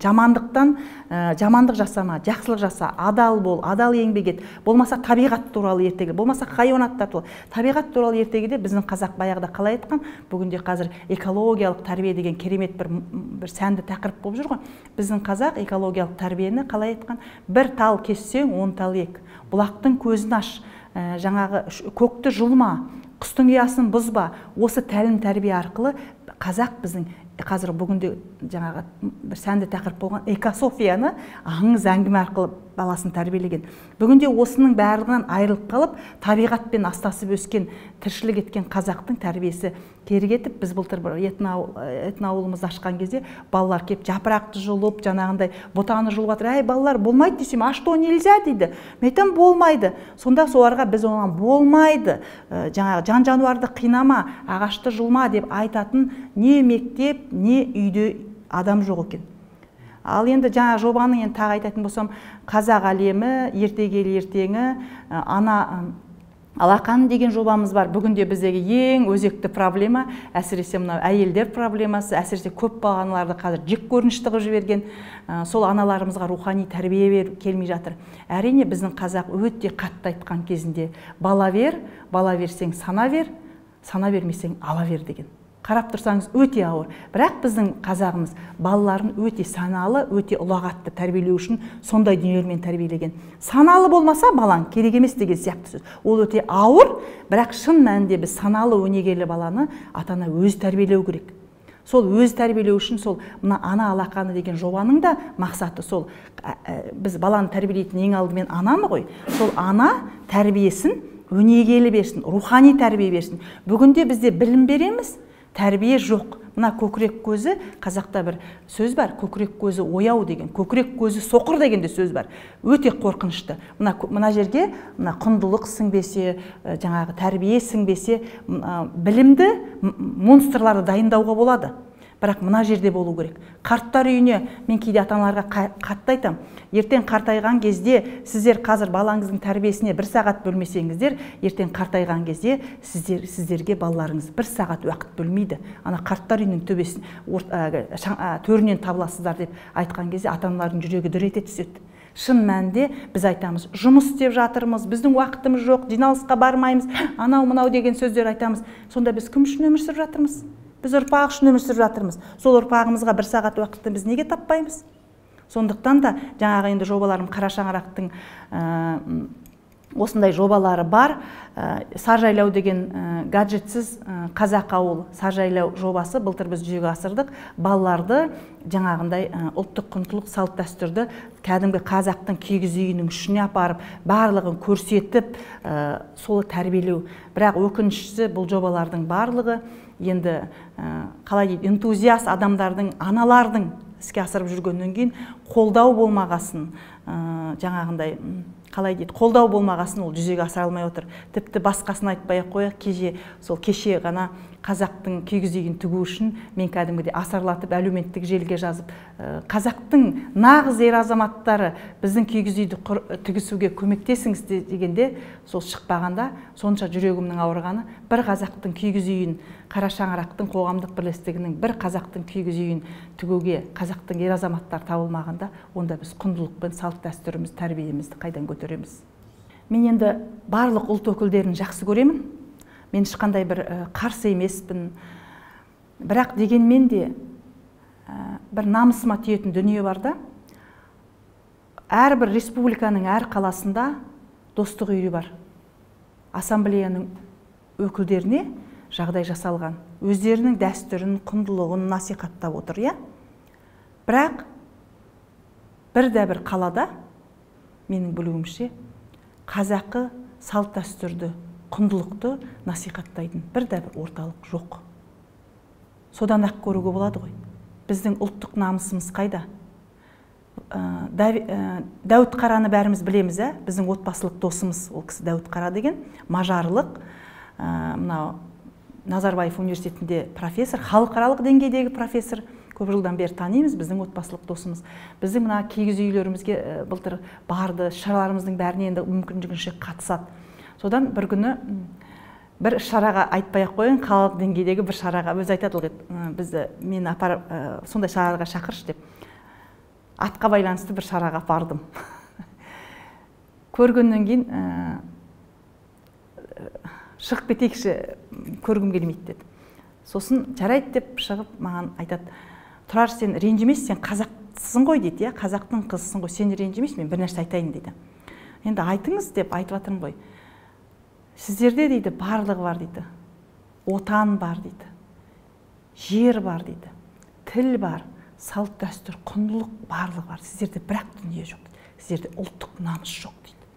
Жамандық жасама, жақсылық жаса, адал бол, адал еңбек ет. Болмаса табиғат туралы ертегі, болмаса хайуанаттар туралы. Табиғат туралы ертегіде біздің қазақ баяғыда қалай айтқан, бүгінде қазір экологиялық тәрбие деген керемет бір сәнді тақырып болып жүр ғой. Біздің қазақ экологиялық тәрбиені қалай айтқан, бір тал кессең, 10 тал ек. Бұлақтың көзін аш, жаңағы көкті жұлма, құстың ұясын бұзба. Осы тәлім тәрбие арқылы қазақ біздің қазір бүгінде жаңағы бір сәнді тақырып болған экософияны аңыз әңгіме арқылы баласын тәрбиелеген. Бүгінде осының барлығынан айырылып қалып, табиғатпен астасып өскен, тіршілік еткен қазақтың тәрбиесі кері кетіп, біз былтыр бір этноауылымызды ашқан кезде балалар кеп жапырақты жұлып, жаңағындай бұтаны жұлып жатыр. Әй балалар, болмайды десем, а что нельзя дейді. Мен айтамын, болмайды. Сонда соларға біз оған болмайды, жаңағы жан-жануарды қинама, ағашты жұлма деп айтатын не мектеп, не үйде адам жоқ екен. Ал енді жаңа жобаның тағы айтатын болсам, қазақ әлемі, ертегелі ертеңі, ана алақан деген жобамыз бар. Бүгінде біздегі ең өзекті проблема, әсіресе мынау әйелдер проблемасы, әсіресе көп балалы аналарды қазір жек көрінішті қылып жіберген, сол аналарымызға рухани тәрбие келмей жатыр. Әрине біздің қазақ өте қатты айтқан кезінде бала берсең сана бермесең ала бер деген. Қарап тұрсаңыз өте ауыр. Бірақ біздің қазағымыз балаларын өте саналы, өте ұлағатты тәрбиелеу үшін сондай дүниелермен тәрбиелеген. Саналы болмаса балаң керек емес деген сияқты сөз. Ол өте ауыр, бірақ шын мәнінде біз саналы өнегелі баланы ата-ана өзі тәрбиелеу керек. Сол өзі тәрбиелеу үшін сол мына ана алақаны деген жобаның да мақсаты сол. Біз баланы тәрбиелейтін ең алдымен анамы ғой. Сол ана тәрбиесін өнегелі берсін, рухани тәрбие берсін. Бүгінде бізде білім береміз, тәрбие жоқ. Мына көкірек көзі, қазақта бір сөз бар, көкірек көзі ояу деген, көкірек көзі соқыр деген де сөз бар. Өте қорқынышты. Мына жерге құндылық сіңбесе, жаңағы тәрбие сіңбесе, білімді монстрларды дайындауға болады. Бірақ мына жерде болу керек. Қарттар үйіне мен кейде ата-аналарға қатты айтам. Ертең қартайған кезде сіздер қазір балаңыздың тәрбиесіне 1 сағат бөлмесеңіздер, ертең қартайған кезде сіздерге балаларыңыз 1 сағат уақыт бөлмейді. Ана қарттар үйінің төрінен табыласыздар деп айтқан кезде ата-аналардың жүрегі дір ете түседі. Шын мәнінде біз айтамыз, жұмыс істеп жатырмыз, біздің уақытымыз жоқ, жиналысқа бармаймыз, анау-мынау деген сөздер айтамыз. Сонда біз кім үшін өмір сүріп жатырмыз? Біз ұрпақ үшін өмір сүріп жатырмыз. Сол ұрпағымызға 1 сағат уақытты біз неге таппаймыз? Сондықтан да жаңағы енді жобаларым Қара шаңырақтың осындай жобалары бар. Саржайлау деген гаджетсіз қазақ ауыл саржайлау жобасы былтыр біз жүзеге асырдық. Балаларды жаңағындай ұлттық құндылық салт дәстүрді кәдімгі қазақтың киіз үйінің ішіне апарып, барлығын көрсетіп, солы тәрбиелеу. Бірақ өкініштісі бұл жобалардың барлығы енді қалай дейді, энтузиаст адамдардың, аналардың іске асырып жүргеннен кейін қолдау болмағасын, жаңағындай қалай дейді, қолдау болмағасын ол жүзеге асыра алмай отыр. Тіпті басқасын айтпай-ақ қояйық, кеше ғана қазақтың киіз үйін тігу үшін мен кәдімгідей асарлатып әлеуметтік желіге жазып, қазақтың нағыз ер азаматтары біздің киіз үйді тігісуге көмектесіңіз дегенде, сол шықпағанда сонша жүрегімнің ауырғаны, бір қазақтың киіз үйін, Қара шаңырақтың қоғамдық бірлестігінің бір қазақтың киіз үйін тігуге қазақтың ер азаматтар табылмағанда, онда біз құндылықпен салт дәстүріміз, тәрбиемізді қайдан көтереміз? Мен енді барлық ұлт өкілдерін жақсы көремін. Мен ешқандай бір қарсы емеспін. Бірақ дегенмен де бір намысыма тиетін дүние бар да. Әрбір республиканың әр қаласында достық үйі бар. Ассамблеяның өкілдеріне жағдай жасалған. Өздерінің дәстүрін, құндылығын насихаттап отыр, иә? Бірақ бір қалада, менің білуімше, қазақы салт дәстүрді, құндылықты насихаттайтын бір орталық жоқ. Содан ақ көруге болады ғой. Біздің ұлттық намысымыз қайда? Дәуіт Қараны бәріміз білеміз, біздің отбасылық досымыз, ол кісі Дәуіт Қара деген, мажарлық, мынау Назарбаев университетінде профессор, халықаралық деңгейдегі профессор, көп жылдан бері танимыз, біздің отбасылық досымыз. Біздің мына киіз үйлерімізге былтыр барды, шараларымыздың бәріне енді мүмкіндігінше қатысады. Содан бір күні бір шараға айтпай ақ қояйын, қалалық деңгейдегі бір шараға өзі айтады, бізді мені апарып сондай шараға шақыршы деп. Атқа байланысты бір шараға бардым. Көргеннен кейін шығып кетейікші, көргім келмейді деді. Сосын жарайды деп шығып маған айтады, Тұрар, сен ренжімейсің, сен қазақсың ғой дейді, қазақтың қызысың ғой, сен ренжімейсің, мен бір нәрсе айтайын дейді. Енді айтыңыз деп айтып жатырмын ғой. Сіздерде дейді барлығы бар дейді. Отан бар дейді. Жер бар дейді. Тіл бар, салт дәстүр, құндылық барлығы бар. Сіздерде бірақ дүние жоқ дейді. Сіздерде ұлттық намыс жоқ дейді.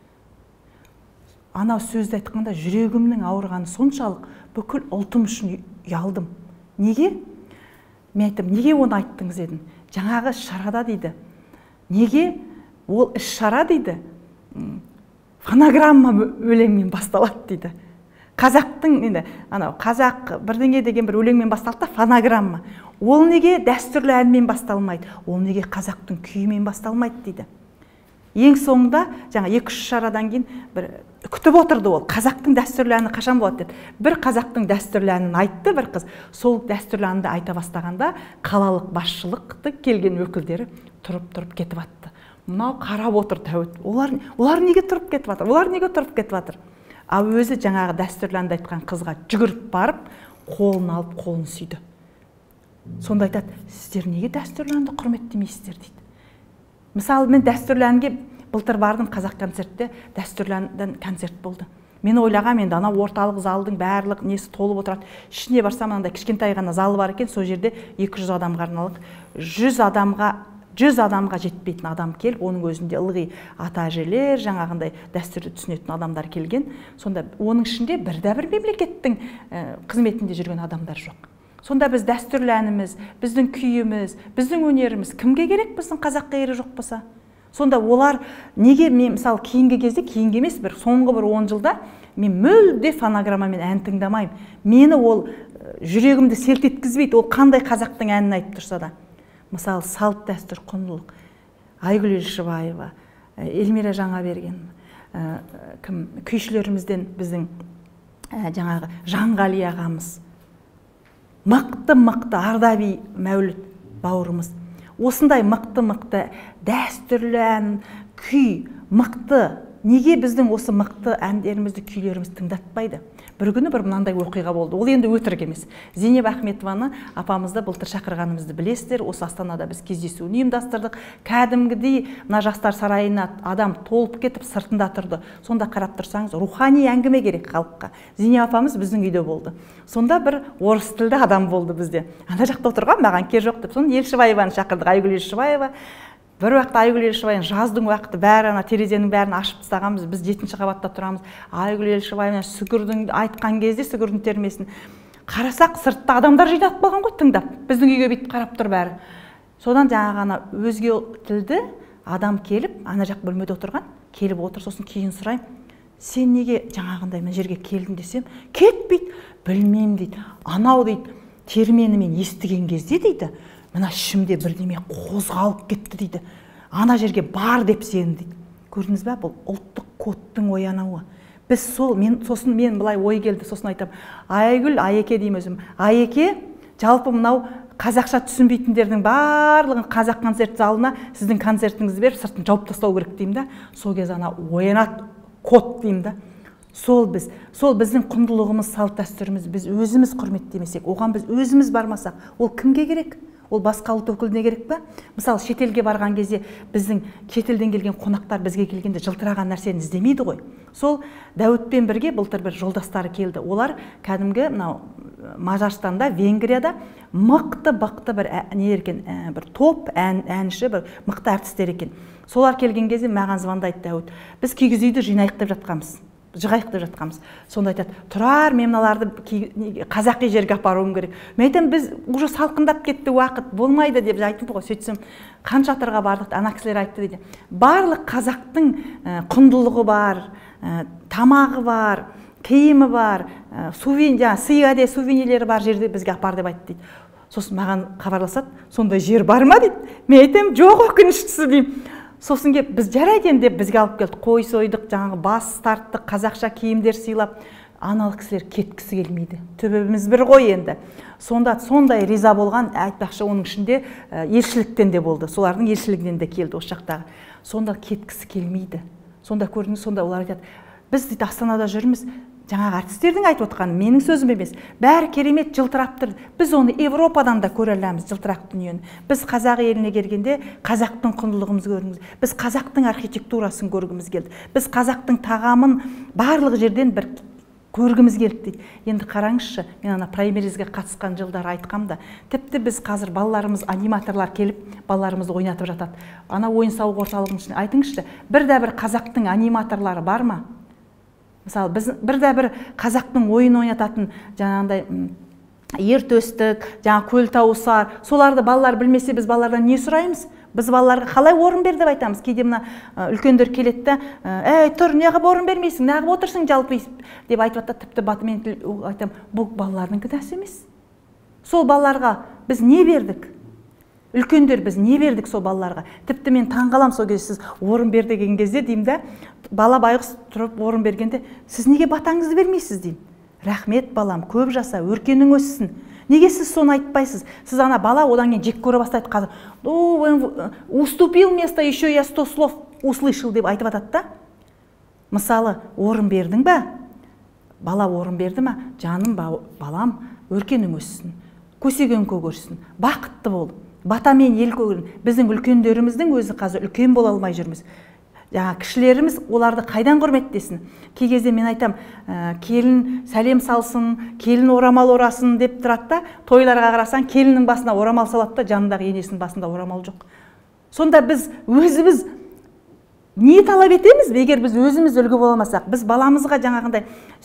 Анау сөзді айтқанда жүрегімнің ауырғаны соншалық, бүкіл ұлтым үшін ұялдым. Неге? Мен айттым, неге оны айттыңыз едім? Жаңағы шарада дейді. Неге ол іс шара дейді? Фонограмма өлеңмен басталады дейді. Қазақтың, енді, қазақ бірдеңе деген бір өлеңмен басталды да, фонограмма. Ол неге дәстүрлі әнмен басталмайды? Ол неге қазақтың күйімен басталмайды дейді. Ең соңында, жаңа 2-3 шарадан кейін бір күтіп отырды ол. Қазақтың дәстүрлі әні қашан болады деді. Бір қазақтың дәстүрлі әнін айтты бір қыз. Сол дәстүрлі әнді айта бастағанда қалалық басшылықты келген өкілдері тұрып кетіп атты. Мынау қарап отыр Дәуіт. Олар неге тұрып кетіп жатыр? Олар неге тұрып кетіп жатыр? Ал өзі жаңағы дәстүрлі әнді айтқан қызға жүгіріп барып, қолын алып, қолын сүйді. Сонда айтады, сіздер неге дәстүрлі әнді құрметтемейсіздер дейді. Мысалы, мен дәстүрлі әнге былтыр бардым, қазақ концертте дәстүрлі әннен концерт болды. Мен ойлағам, енді ана орталық залдың барлық несі толып отырады. Ішіне барсам, анда кішкентай ғана залы бар екен, сол жерде 200 адамға арналып, 100 адамға жетпейтін адам келіп, оның өзінде ылғи ата әжелер, жаңағындай дәстүрді түсінетін адамдар келген. Сонда оның ішінде бір мемлекеттің қызметінде жүрген адамдар жоқ. Сонда біз дәстүрлі әніміз, біздің күйіміз, біздің өнеріміз кімге керек, біздің қазаққа ері жоқ болса? Сонда олар неге, мен мысалы кейінгі кезде, кейінгі емес, соңғы 10 жылда мен мүлде фонограммамен ән тыңдамаймын. Мені ол жүрегімді селт еткізбейді, ол қандай қазақтың әнін айтып тұрса да. Мысалы, салт дәстүр, құндылық, Айгүл Елшібаева, Эльмира Жаңаберген, күйшілерімізден біздің жаңағы Жанғали ағамыз, мықты Ардаби Мәуліт бауырымыз. Осындай мықты дәстүрлі ән, күй, мықты. Неге біздің осы мықты әндерімізді, күйлерімізді тыңдатпайды? Бір күні мынандай оқиға болды. Ол енді өтірік емес. Зейнеп Ахметованы апамызды былтыр шақырғанымызды білесіздер. Осы Астанада біз кездесуін ұйымдастырдық. Кәдімгідей мына жастар сарайына адам толып кетіп сыртында тұрды. Сонда қарап тұрсаңыз, рухани әңгіме керек халыққа. Зейнеп апамыз біздің үйде болды. Сонда бір орыс тілді адам болды бізде. Ана жақта отырған, маған кер жоқ деп. Соны Елшібаеваны шақырдық, Айгүл Елшібаева. Бір уақытта Айгүл Елшібаеваны жаздың уақыты бәрі терезенің бәрін ашып тастағанбыз. Біз 7-ші қабатта тұрамыз. Айгүл Елшібаеваны сүгірдің айтқан кезде сүгірдің термесін қарасақ, сыртта адамдар жинап қалған ғой, тыңдап. Біздің үйге бүйтіп қарап тұр бәрі. Содан жаңағы өзге тілді адам келіп, ана жақ бөлмеде отырған, келіп отыр, сосын кейін сұрайым, сен неге жаңағындай мен жерге келдің десем, кетпейді, білмеймін дейді. Анау дейді, термені мен естіген кезде дейді, мына ішімде бірдеме қозғалып кетті дейді. Ана жерге бар деп сен дейді. Көрдіңіз бе, бұл ұлттық кодтың оянуы. Біз сосын мен былай ой келді, сосын айтам, Айгүл, Айеке деймін өзім. Айеке, жалпы мынау қазақша түсінбейтіндердің барлығын қазақ концерт залына сіздің концертіңізді беріп, сыртын жауып тастау керек деймін да. Сол кез ана оянат код деймін да. Сол біздің құндылығымыз, салт дәстүріміз, біз өзіміз құрметтемесек, оған біз өзіміз бармасақ, ол кімге керек? Ол басқа ұлт өкіліне керек пе? Мысалы, шетелге барған кезде біздің шетелден келген қонақтар бізге келгенде жылтыраған нәрсені іздемейді ғой. Сол Дәуітпен бірге былтыр бір жолдастары келді. Олар кәдімгі Мажарстанда, Венгрияда мықты бір топ әнші, бір мықты әртістер екен. Солар келген кезде маған звондайды Дәуіт. Біз кигіз үйді жинайық деп жатқанбыз. жығайық деп жатқанбыз. Сонда айтады, тұрар, мен мыналарды қазақи жерге апаруым керек. Мен айтам, біз уже салқындап кетті, уақыт болмайды деп айттым ғой. Сөйтсем, қанша атарға бардық, ана кісілер айтты дейді. Барлық қазақтың құндылығы бар, тамағы бар, киімі бар, сый-әде сувенирлері бар жерде бізге апар деп айтты дейді. Сосын маған хабарласады, сондай жер бар ма дейді. Мен айтам, жоқ, өкініштісі деймін. Сосын кеп біз жарайды деп бізге алып келді. Қой сойдық, жаңағы бас тарттық, қазақша киімдер сыйлап, аналық кісілер кеткісі келмейді. Төбеміз бір ғой енді. Сондай риза болған, айтпақшы, оның ішінде елшіліктен де болды. Солардың елшілігінен де келді осы жақтағы. Сонда кеткісі келмейді. Сонда көрдіңіз, сонда олар айтады, біз дейді Астанада жүрміз, жаңағы артистердің айтып отқаны менің сөзім емес. Бәрі керемет жылтырап тұр. Біз оны Европадан да көре аламыз, жылтырақ дүниені. Біз қазақ еліне келгенде қазақтың құндылығымызды көргіміз, біз қазақтың архитектурасын көргіміз келді. Біз қазақтың тағамын барлық жерден бір көргіміз келді дейді. Енді қараңызшы, мен ана праймеризге қатысқан жылдары айтқамда, тіпті біз қазір балаларымыз, аниматорлар келіп, балаларымызды ойнатып жатады. Ана ойын-сауық орталығының ішінде айтыңызшы, бір қазақтың аниматорлары бар ма? Мысалы, біз бір қазақтың ойын ойнататын жаңағындай ертөстік, жаңа көлтауысар, соларды балалар білмесе, біз балалардан не сұраймыз? Біз балаларға қалай орын бер деп айтамыз. Кейде мына үлкендер келеді де, "Ей, тұр, неғып орын бермейсің? Неғып отырсың жалпы?" деп айтып жатады. Тіпті батымен айтам, бұл балалардың кінәсі емес. Сол балаларға біз не бердік? Үлкендер біз не бердік сол балаларға? Тіпті мен таңғалам сол кезде, сіз орын бер деген кезде деймін да, бала байғұс тұрып орын бергенде, сіз неге батаңызды бермейсіз деймін. Рахмет балам, көп жаса, өркенің өссін. Неге сіз соны айтпайсыз? Сіз ана бала одан кейін жек көре бастайды қазір. Уступил место, еще я 100 слов услышал деп айтып атады да. Мысалы, орын бердің ба? Бала орын берді ма? Жаным, балам, өркенің өссін. Көсеген көгерсін. Бақытты бол. Батамен ел көгерін. Біздің үлкендеріміздің өзі қазір үлкен бола алмай жүрміз. Кішілеріміз оларды қайдан құрметтесін? Кей кезде мен айтам, келін сәлем салсын, келін орамал орасын деп тұрады да, тойларға қарасаң, келіннің басына орамал салады да, жанындағы енесінің басында орамал жоқ. Сонда біз өзіміз не талап етеміз? Егер біз өзіміз үлгі боламасақ, біз баламызға жаңағындай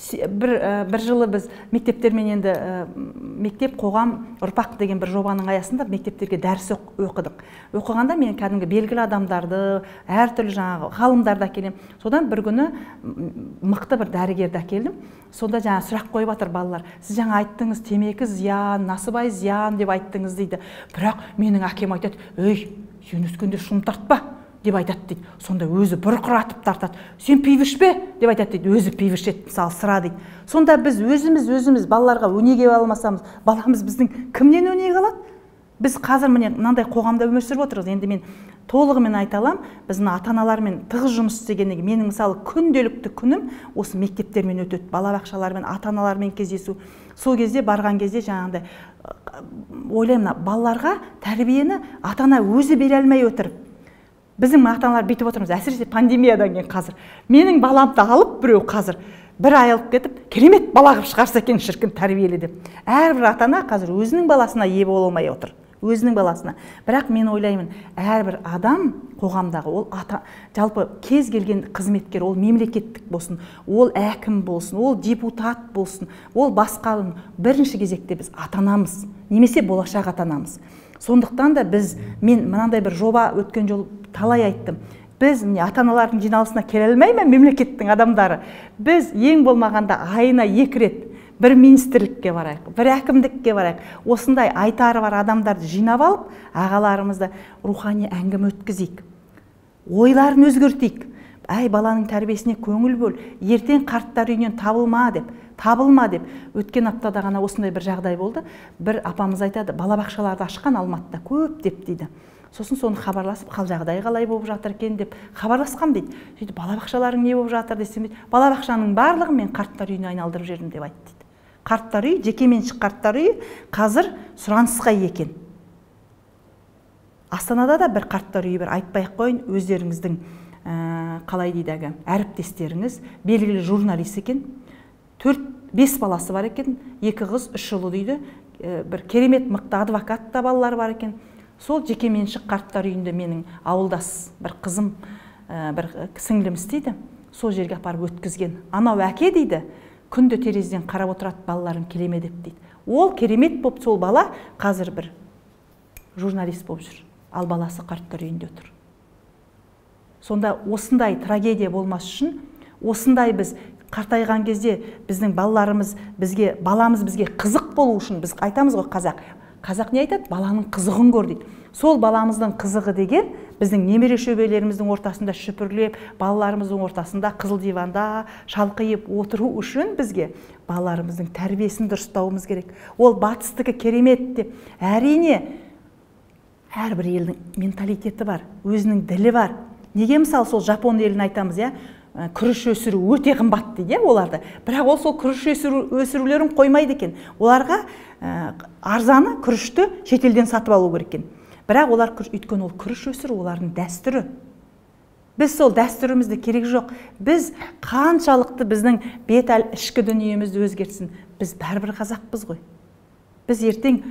бір жылы біз мектептермен енді мектеп қоғам ұрпақ деген бір жобаның аясында мектептерге дәріс оқыдық. Оқығанда мен кәдімгі белгілі адамдарды, әртүрлі жаңағы ғалымдарды әкелем. Содан бір күні мықты бір дәрігерді әкелдім. Сонда жаңа сұрақ қойып жатыр балалар. Сіз жаңа айттыңыз, темекі зиян, насыбай зиян деп айттыңыз дейді. Бірақ менің әкем айтады, "Ей, сен өскенде шылым тартпа" деп айтады дейді. Сонда өзі бұрқыратып тартады. "Сен пиво ішпе" деп айтады дейді. Өзі пиво ішеді, мысалы сыра дейді. Сонда біз өзіміз балаларға өнеге алмасамыз, баламыз біздің кімнен өнеге алады? Біз қазір міне мынандай қоғамда өмір сүріп отырмыз. Енді мен толығымен айта аламын, біз ата-аналармен тығыз жұмыс істегеннен кейін менің мысалы күнделікті күнім осы мектептермен өтеді, балабақшалармен, ата-аналармен кездесу. Сол кезде барған кезде жаңағындай ойлаймын, балаларға тәрбиені ата-ана өзі бере алмай отыр. Біздің ата-аналар бүйтіп отырмыз, әсіресе пандемиядан кейін қазір. Менің баламды алып біреу қазір бір ай алып кетіп, керемет бала қылып шығарса екен шіркін тәрбиелі деп. Әрбір ата-ана қазір өзінің баласына ие бола алмай отыр. Өзінің баласына. Бірақ мен ойлаймын, әрбір адам қоғамдағы, ол жалпы кез келген қызметкер, ол мемлекеттік болсын, ол әкім болсын, ол депутат болсын, ол басқа бірінші кезекте біз ата-анамыз, немесе болашақ ата-анамыз. Сондықтан да мен мынандай бір жоба өткен жол талай айттым. Біз ата-аналардың жиналысына келе алмаймын мемлекеттің адамдары. Біз ең болмағанда айына 2 рет бір министрлікке барайық, бір әкімдікке барайық. Осындай айтары бар адамдарды жинап алып, ағаларымызды рухани әңгіме өткізейік. Ойларын өзгертейік. Әй, баланың тәрбиесіне көңіл бөл, ертең қарттар үйінен табылма деп. Өткен аптада ғана осындай бір жағдай болды. Бір апамыз айтады, балабақшаларды ашқан Алматыда көп деп дейді. Сосын соны хабарласып, қал жағдай қалай болып жатыр екен деп хабарласқам дейді. Сөйтіп, балабақшаларың не болып жатыр десем, балабақшаның барлығын мен қарттар үйіне айналдырып жердім деп айтты дейді. Қарттар үй, жекеменшік қарттар үйі қазір сұранысқа екен. Астанада да бір қарттар үйі бір, айтпай-ақ қойын, өздеріңіздің қалай дейді әріптестеріңіз, белгілі журналист екен. 4-5 баласы бар екен, 2 қыз, 3 ұлы дейді. Бір керемет мықты адвокат та балалар бар екен. Сол жекеменшік қарттар үйінде менің ауылдас бір қызым, бір сіңлім істейді. сол жерге апарып өткізген. Анау әке дейді, күнде терезеден қарап отырады, балаларым келеме деп дейді. Ол керемет болып сол бала қазір бір журналист болып жүр, ал баласы қарттар үйінде отыр. Сонда осындай трагедия болмас үшін, осындай біз қартайған кезде біздің балаларымыз бізге, баламыз бізге қызық болу үшін, біз айтамыз ғой қазақ не айтады? Баланың қызығын көр дейді. Сол баламыздың қызығы деген біздің немере шөбелеріміздің ортасында шүпірлеп, балаларымыздың ортасында қызыл диванда шалқайып отыру үшін бізге балаларымыздың тәрбиесін дұрыстауымыз керек. Ол батыстығы керемет деп. Әрине, әрбір елдің менталитеті бар, өзінің ділі бар. Неге мысалы сол Жапон елін айтамыз, күріш өсіру өте қымбат дейді оларды. Бірақ ол сол күріш өсірулерін қоймайды екен. Оларға арзаны күрішті шетелден сатып алу керек екен. Бірақ олар өйткені ол күріш өсіру олардың дәстүрі. Біз сол дәстүрімізді керек жоқ. Біз қаншалықты біздің ішкі дүниемізді өзгертсін, біз бәрібір қазақпыз ғой. Біз ертең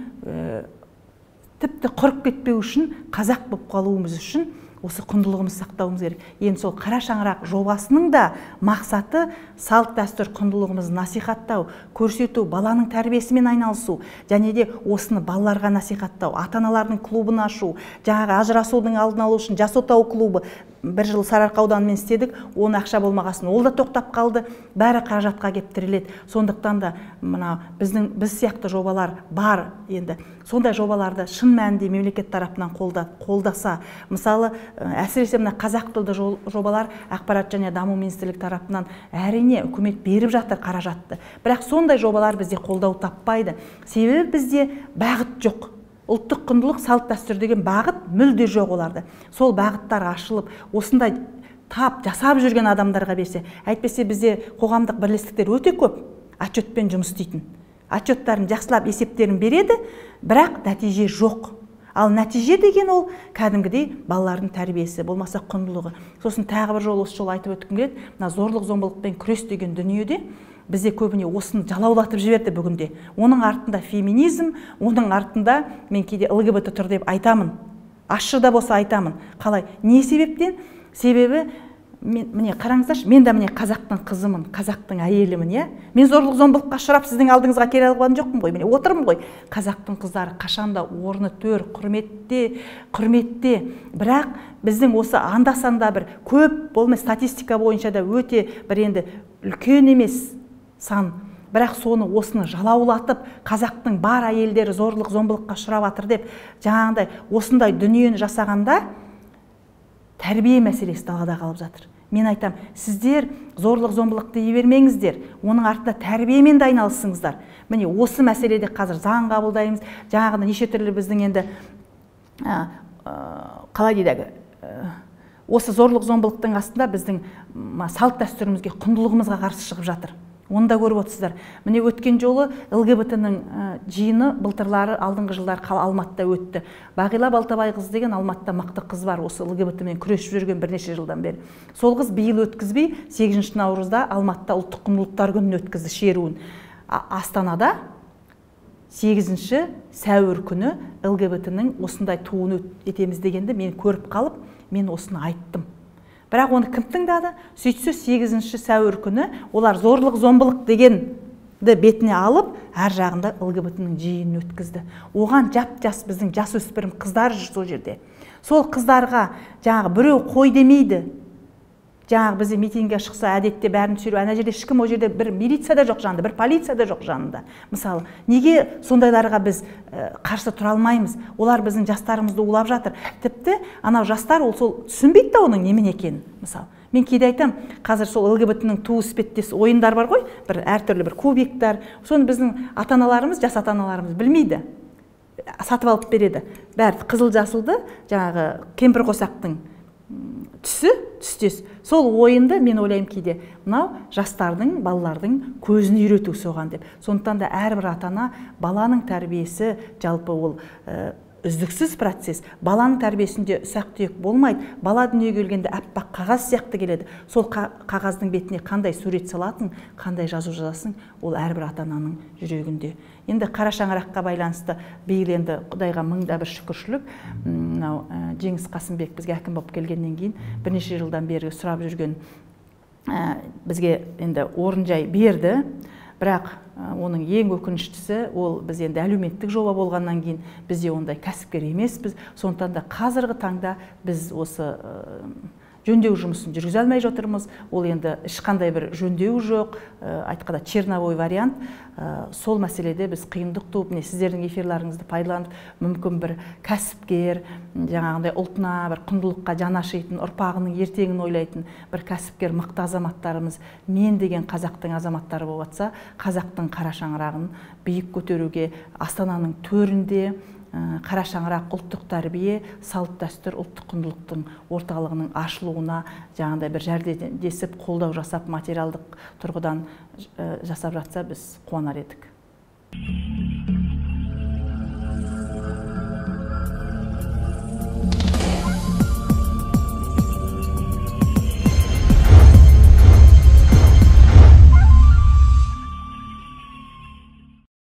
тіпті құрып кетпеу үшін, қазақ болып қалуымыз үшін осы құндылығымыз сақтауымыз керек. Енді сол қара шаңырақ жобасының да мақсаты салт дәстүр құндылығымызды насихаттау, көрсету, баланың тәрбиесімен айналысу, және де осыны балаларға насихаттау, ата-аналардың клубын ашу, жаңағы ажырасудың алдын алу үшін жас отау клубы. Бір жыл Сарыарқа ауданымен істедік, оны ақша болмағасын, ол да тоқтап қалды, бәрі қаражатқа кеп тіреледі. Сондықтан да біз сияқты жобалар бар енді. Сондай жобаларды шын мәнінде мемлекет тарапынан қолдаса, мысалы, әсіресе мына қазақ тілді жобалар ақпарат және даму министрлігі тарапынан әрине үкімет беріп жатыр қаражатты. Бірақ сондай жобалар бізде қолдау таппайды. Себебі бізде бағыт жоқ. Ұлттық құндылық, салт дәстүр деген бағыт мүлде жоқ оларды. Сол бағыттар ашылып, осындай жасап жүрген адамдарға берсе, әйтпесе бізде қоғамдық бірлестіктер өте көп отчетпен жұмыс істейтін. Отчеттарын жақсылап есептерін береді, бірақ нәтиже жоқ. Ал нәтиже деген ол кәдімгідей балалардың тәрбиесі, болмаса құндылығы. Сосын тағы бір жол осы жол айтып өткім келеді. Мына зорлық зомбылықпен күрес деген дүниеде бізде көбіне осыны жалаулатып жіберді бүгінде. Оның артында феминизм, оның артында мен кейде ЛГБТ тұр деп айтамын. Ащы да болса айтамын. Қалай? Не себептен? Себебі міне қараңыздаршы, мен де міне қазақтың қызымын, қазақтың әйелімін, Мен зорлық зомбылыққа ұшырап сіздің алдыңызға келе алған жоқпын ғой, міне отырмын ғой. Қазақтың қыздары қашанда орны төр, құрметте. Бірақ біздің осы анда-санда бір көп болмай статистика бойынша да өте бір енді үлкен емес сан. Бірақ осыны жалаулатып, қазақтың бар әйелдері зорлық зомбылыққа ұшырап жатыр деп, жаңағындай осындай дүниені жасағанда тәрбие мәселесі далада қалып жатыр. Мен айтам, сіздер зорлық зомбылықты дей бермеңіздер, оның артында тәрбиемен де айналысыңыздар. Міне осы мәселеде қазір заң қабылдаймыз, жаңағыда неше түрлі біздің енді қалай дейді, осы зорлық зомбылықтың астында біздің салт дәстүрімізге, құндылығымызға қарсы шығып жатыр. Оны да көріп отырсыздар. Міне өткен жолы ЛГБТ-ның жиыны былтырлары алдыңғы жылдар Алматыда өтті. Бағила Балтабай қыз деген Алматыда мықты қыз бар, осы ЛГБТ-мен күресіп жүрген бірнеше жылдан бері. Сол қыз биыл өткізбей 8 наурызда Алматыда ұлттық құндылықтар күнін өткізді, шеруін. Астанада 8 сәуір күні ЛГБТ-ның осындай туын етеміз дегенде мен көріп қалып, мен осыны айттым. Бірақ оны кім тыңдады? Сөйтсе 8 сәуір күні олар зорлық зомбылық дегенді бетіне алып, әр жағында ЛГБТ-ның жиынын өткізді. Оған жап-жас біздің жас өспірім қыздар жүр сол жерде. Сол қыздарға жаңағы біреу қой демейді. Жаңағы бізде митингге шықса, әдетте бәрін түсіру, ана жерде ешкім, о жерде бір милиция да жоқ жанында, бір полиция да жоқ жанында. Мысалы, неге сондайларға біз қарсы тұра алмаймыз? Олар біздің жастарымызды улап жатыр. Тіпті анау жастар ол сол түсінбейді да оның немен екенін. Мысалы, мен кейде айтам, қазір сол ЛГБТ-ның ту іспеттес ойындар бар ғой, бір әртүрлі бір кубиктар. Соны біздің ата-аналарымыз, жас ата-аналарымыз білмейді. Сатып алып береді. Бәрі қызыл-жасылды, жаңағы кемпір қосақтың түстес. Сол ойынды мен ойлаймын кейде, мынау жастардың, балалардың көзін үйрету соған деп. Сондықтан да әрбір ата-ана баланың тәрбиесі, жалпы ол үздіксіз процесс. Баланың тәрбиесінде ұсақ-түйек болмайды. Бала дүниеге келгенде аппақ қағаз сияқты келеді. Сол қағаздың бетіне қандай сурет салатын, қандай жазу жазасың, ол әрбір ата-ананың жүрегінде. Енді қара шаңыраққа байланысты биыл енді Құдайға мыңда бір шүкіршілік. Жеңіс Қасымбек бізге әкім болып келгеннен кейін бірнеше жылдан бері сұрап жүрген бізге енді орын жай берді, бірақ оның ең өкініштісі ол біз енді әлеуметтік жоба болғаннан кейін бізде ондай кәсіпкер емеспіз. Сондықтан да қазіргі таңда біз осы жөндеу жұмысын жүргізе алмай жатырмыз. Ол енді ешқандай бір жөндеу жоқ, айтқанда черновой вариант. Сол мәселеде біз қиындық туып, сіздердің эфирларыңызды пайдаланып, мүмкін бір кәсіпкер, жаңағындай ұлтына бір құндылыққа жаны ашитын, ұрпағының ертеңін ойлайтын бір кәсіпкер мықты азаматтарымыз, мен деген қазақтың азаматтары болып жатса, қазақтың қара шаңырағын биік көтеруге Астананың төрінде қара шаңырақ ұлттық тәрбие, салт дәстүр, ұлттық құндылықтың орталығының ашылуына жаңағыдай бір жәрдемдесіп, қолдау жасап, материалдық тұрғыдан жасап жатса, біз қуанар едік.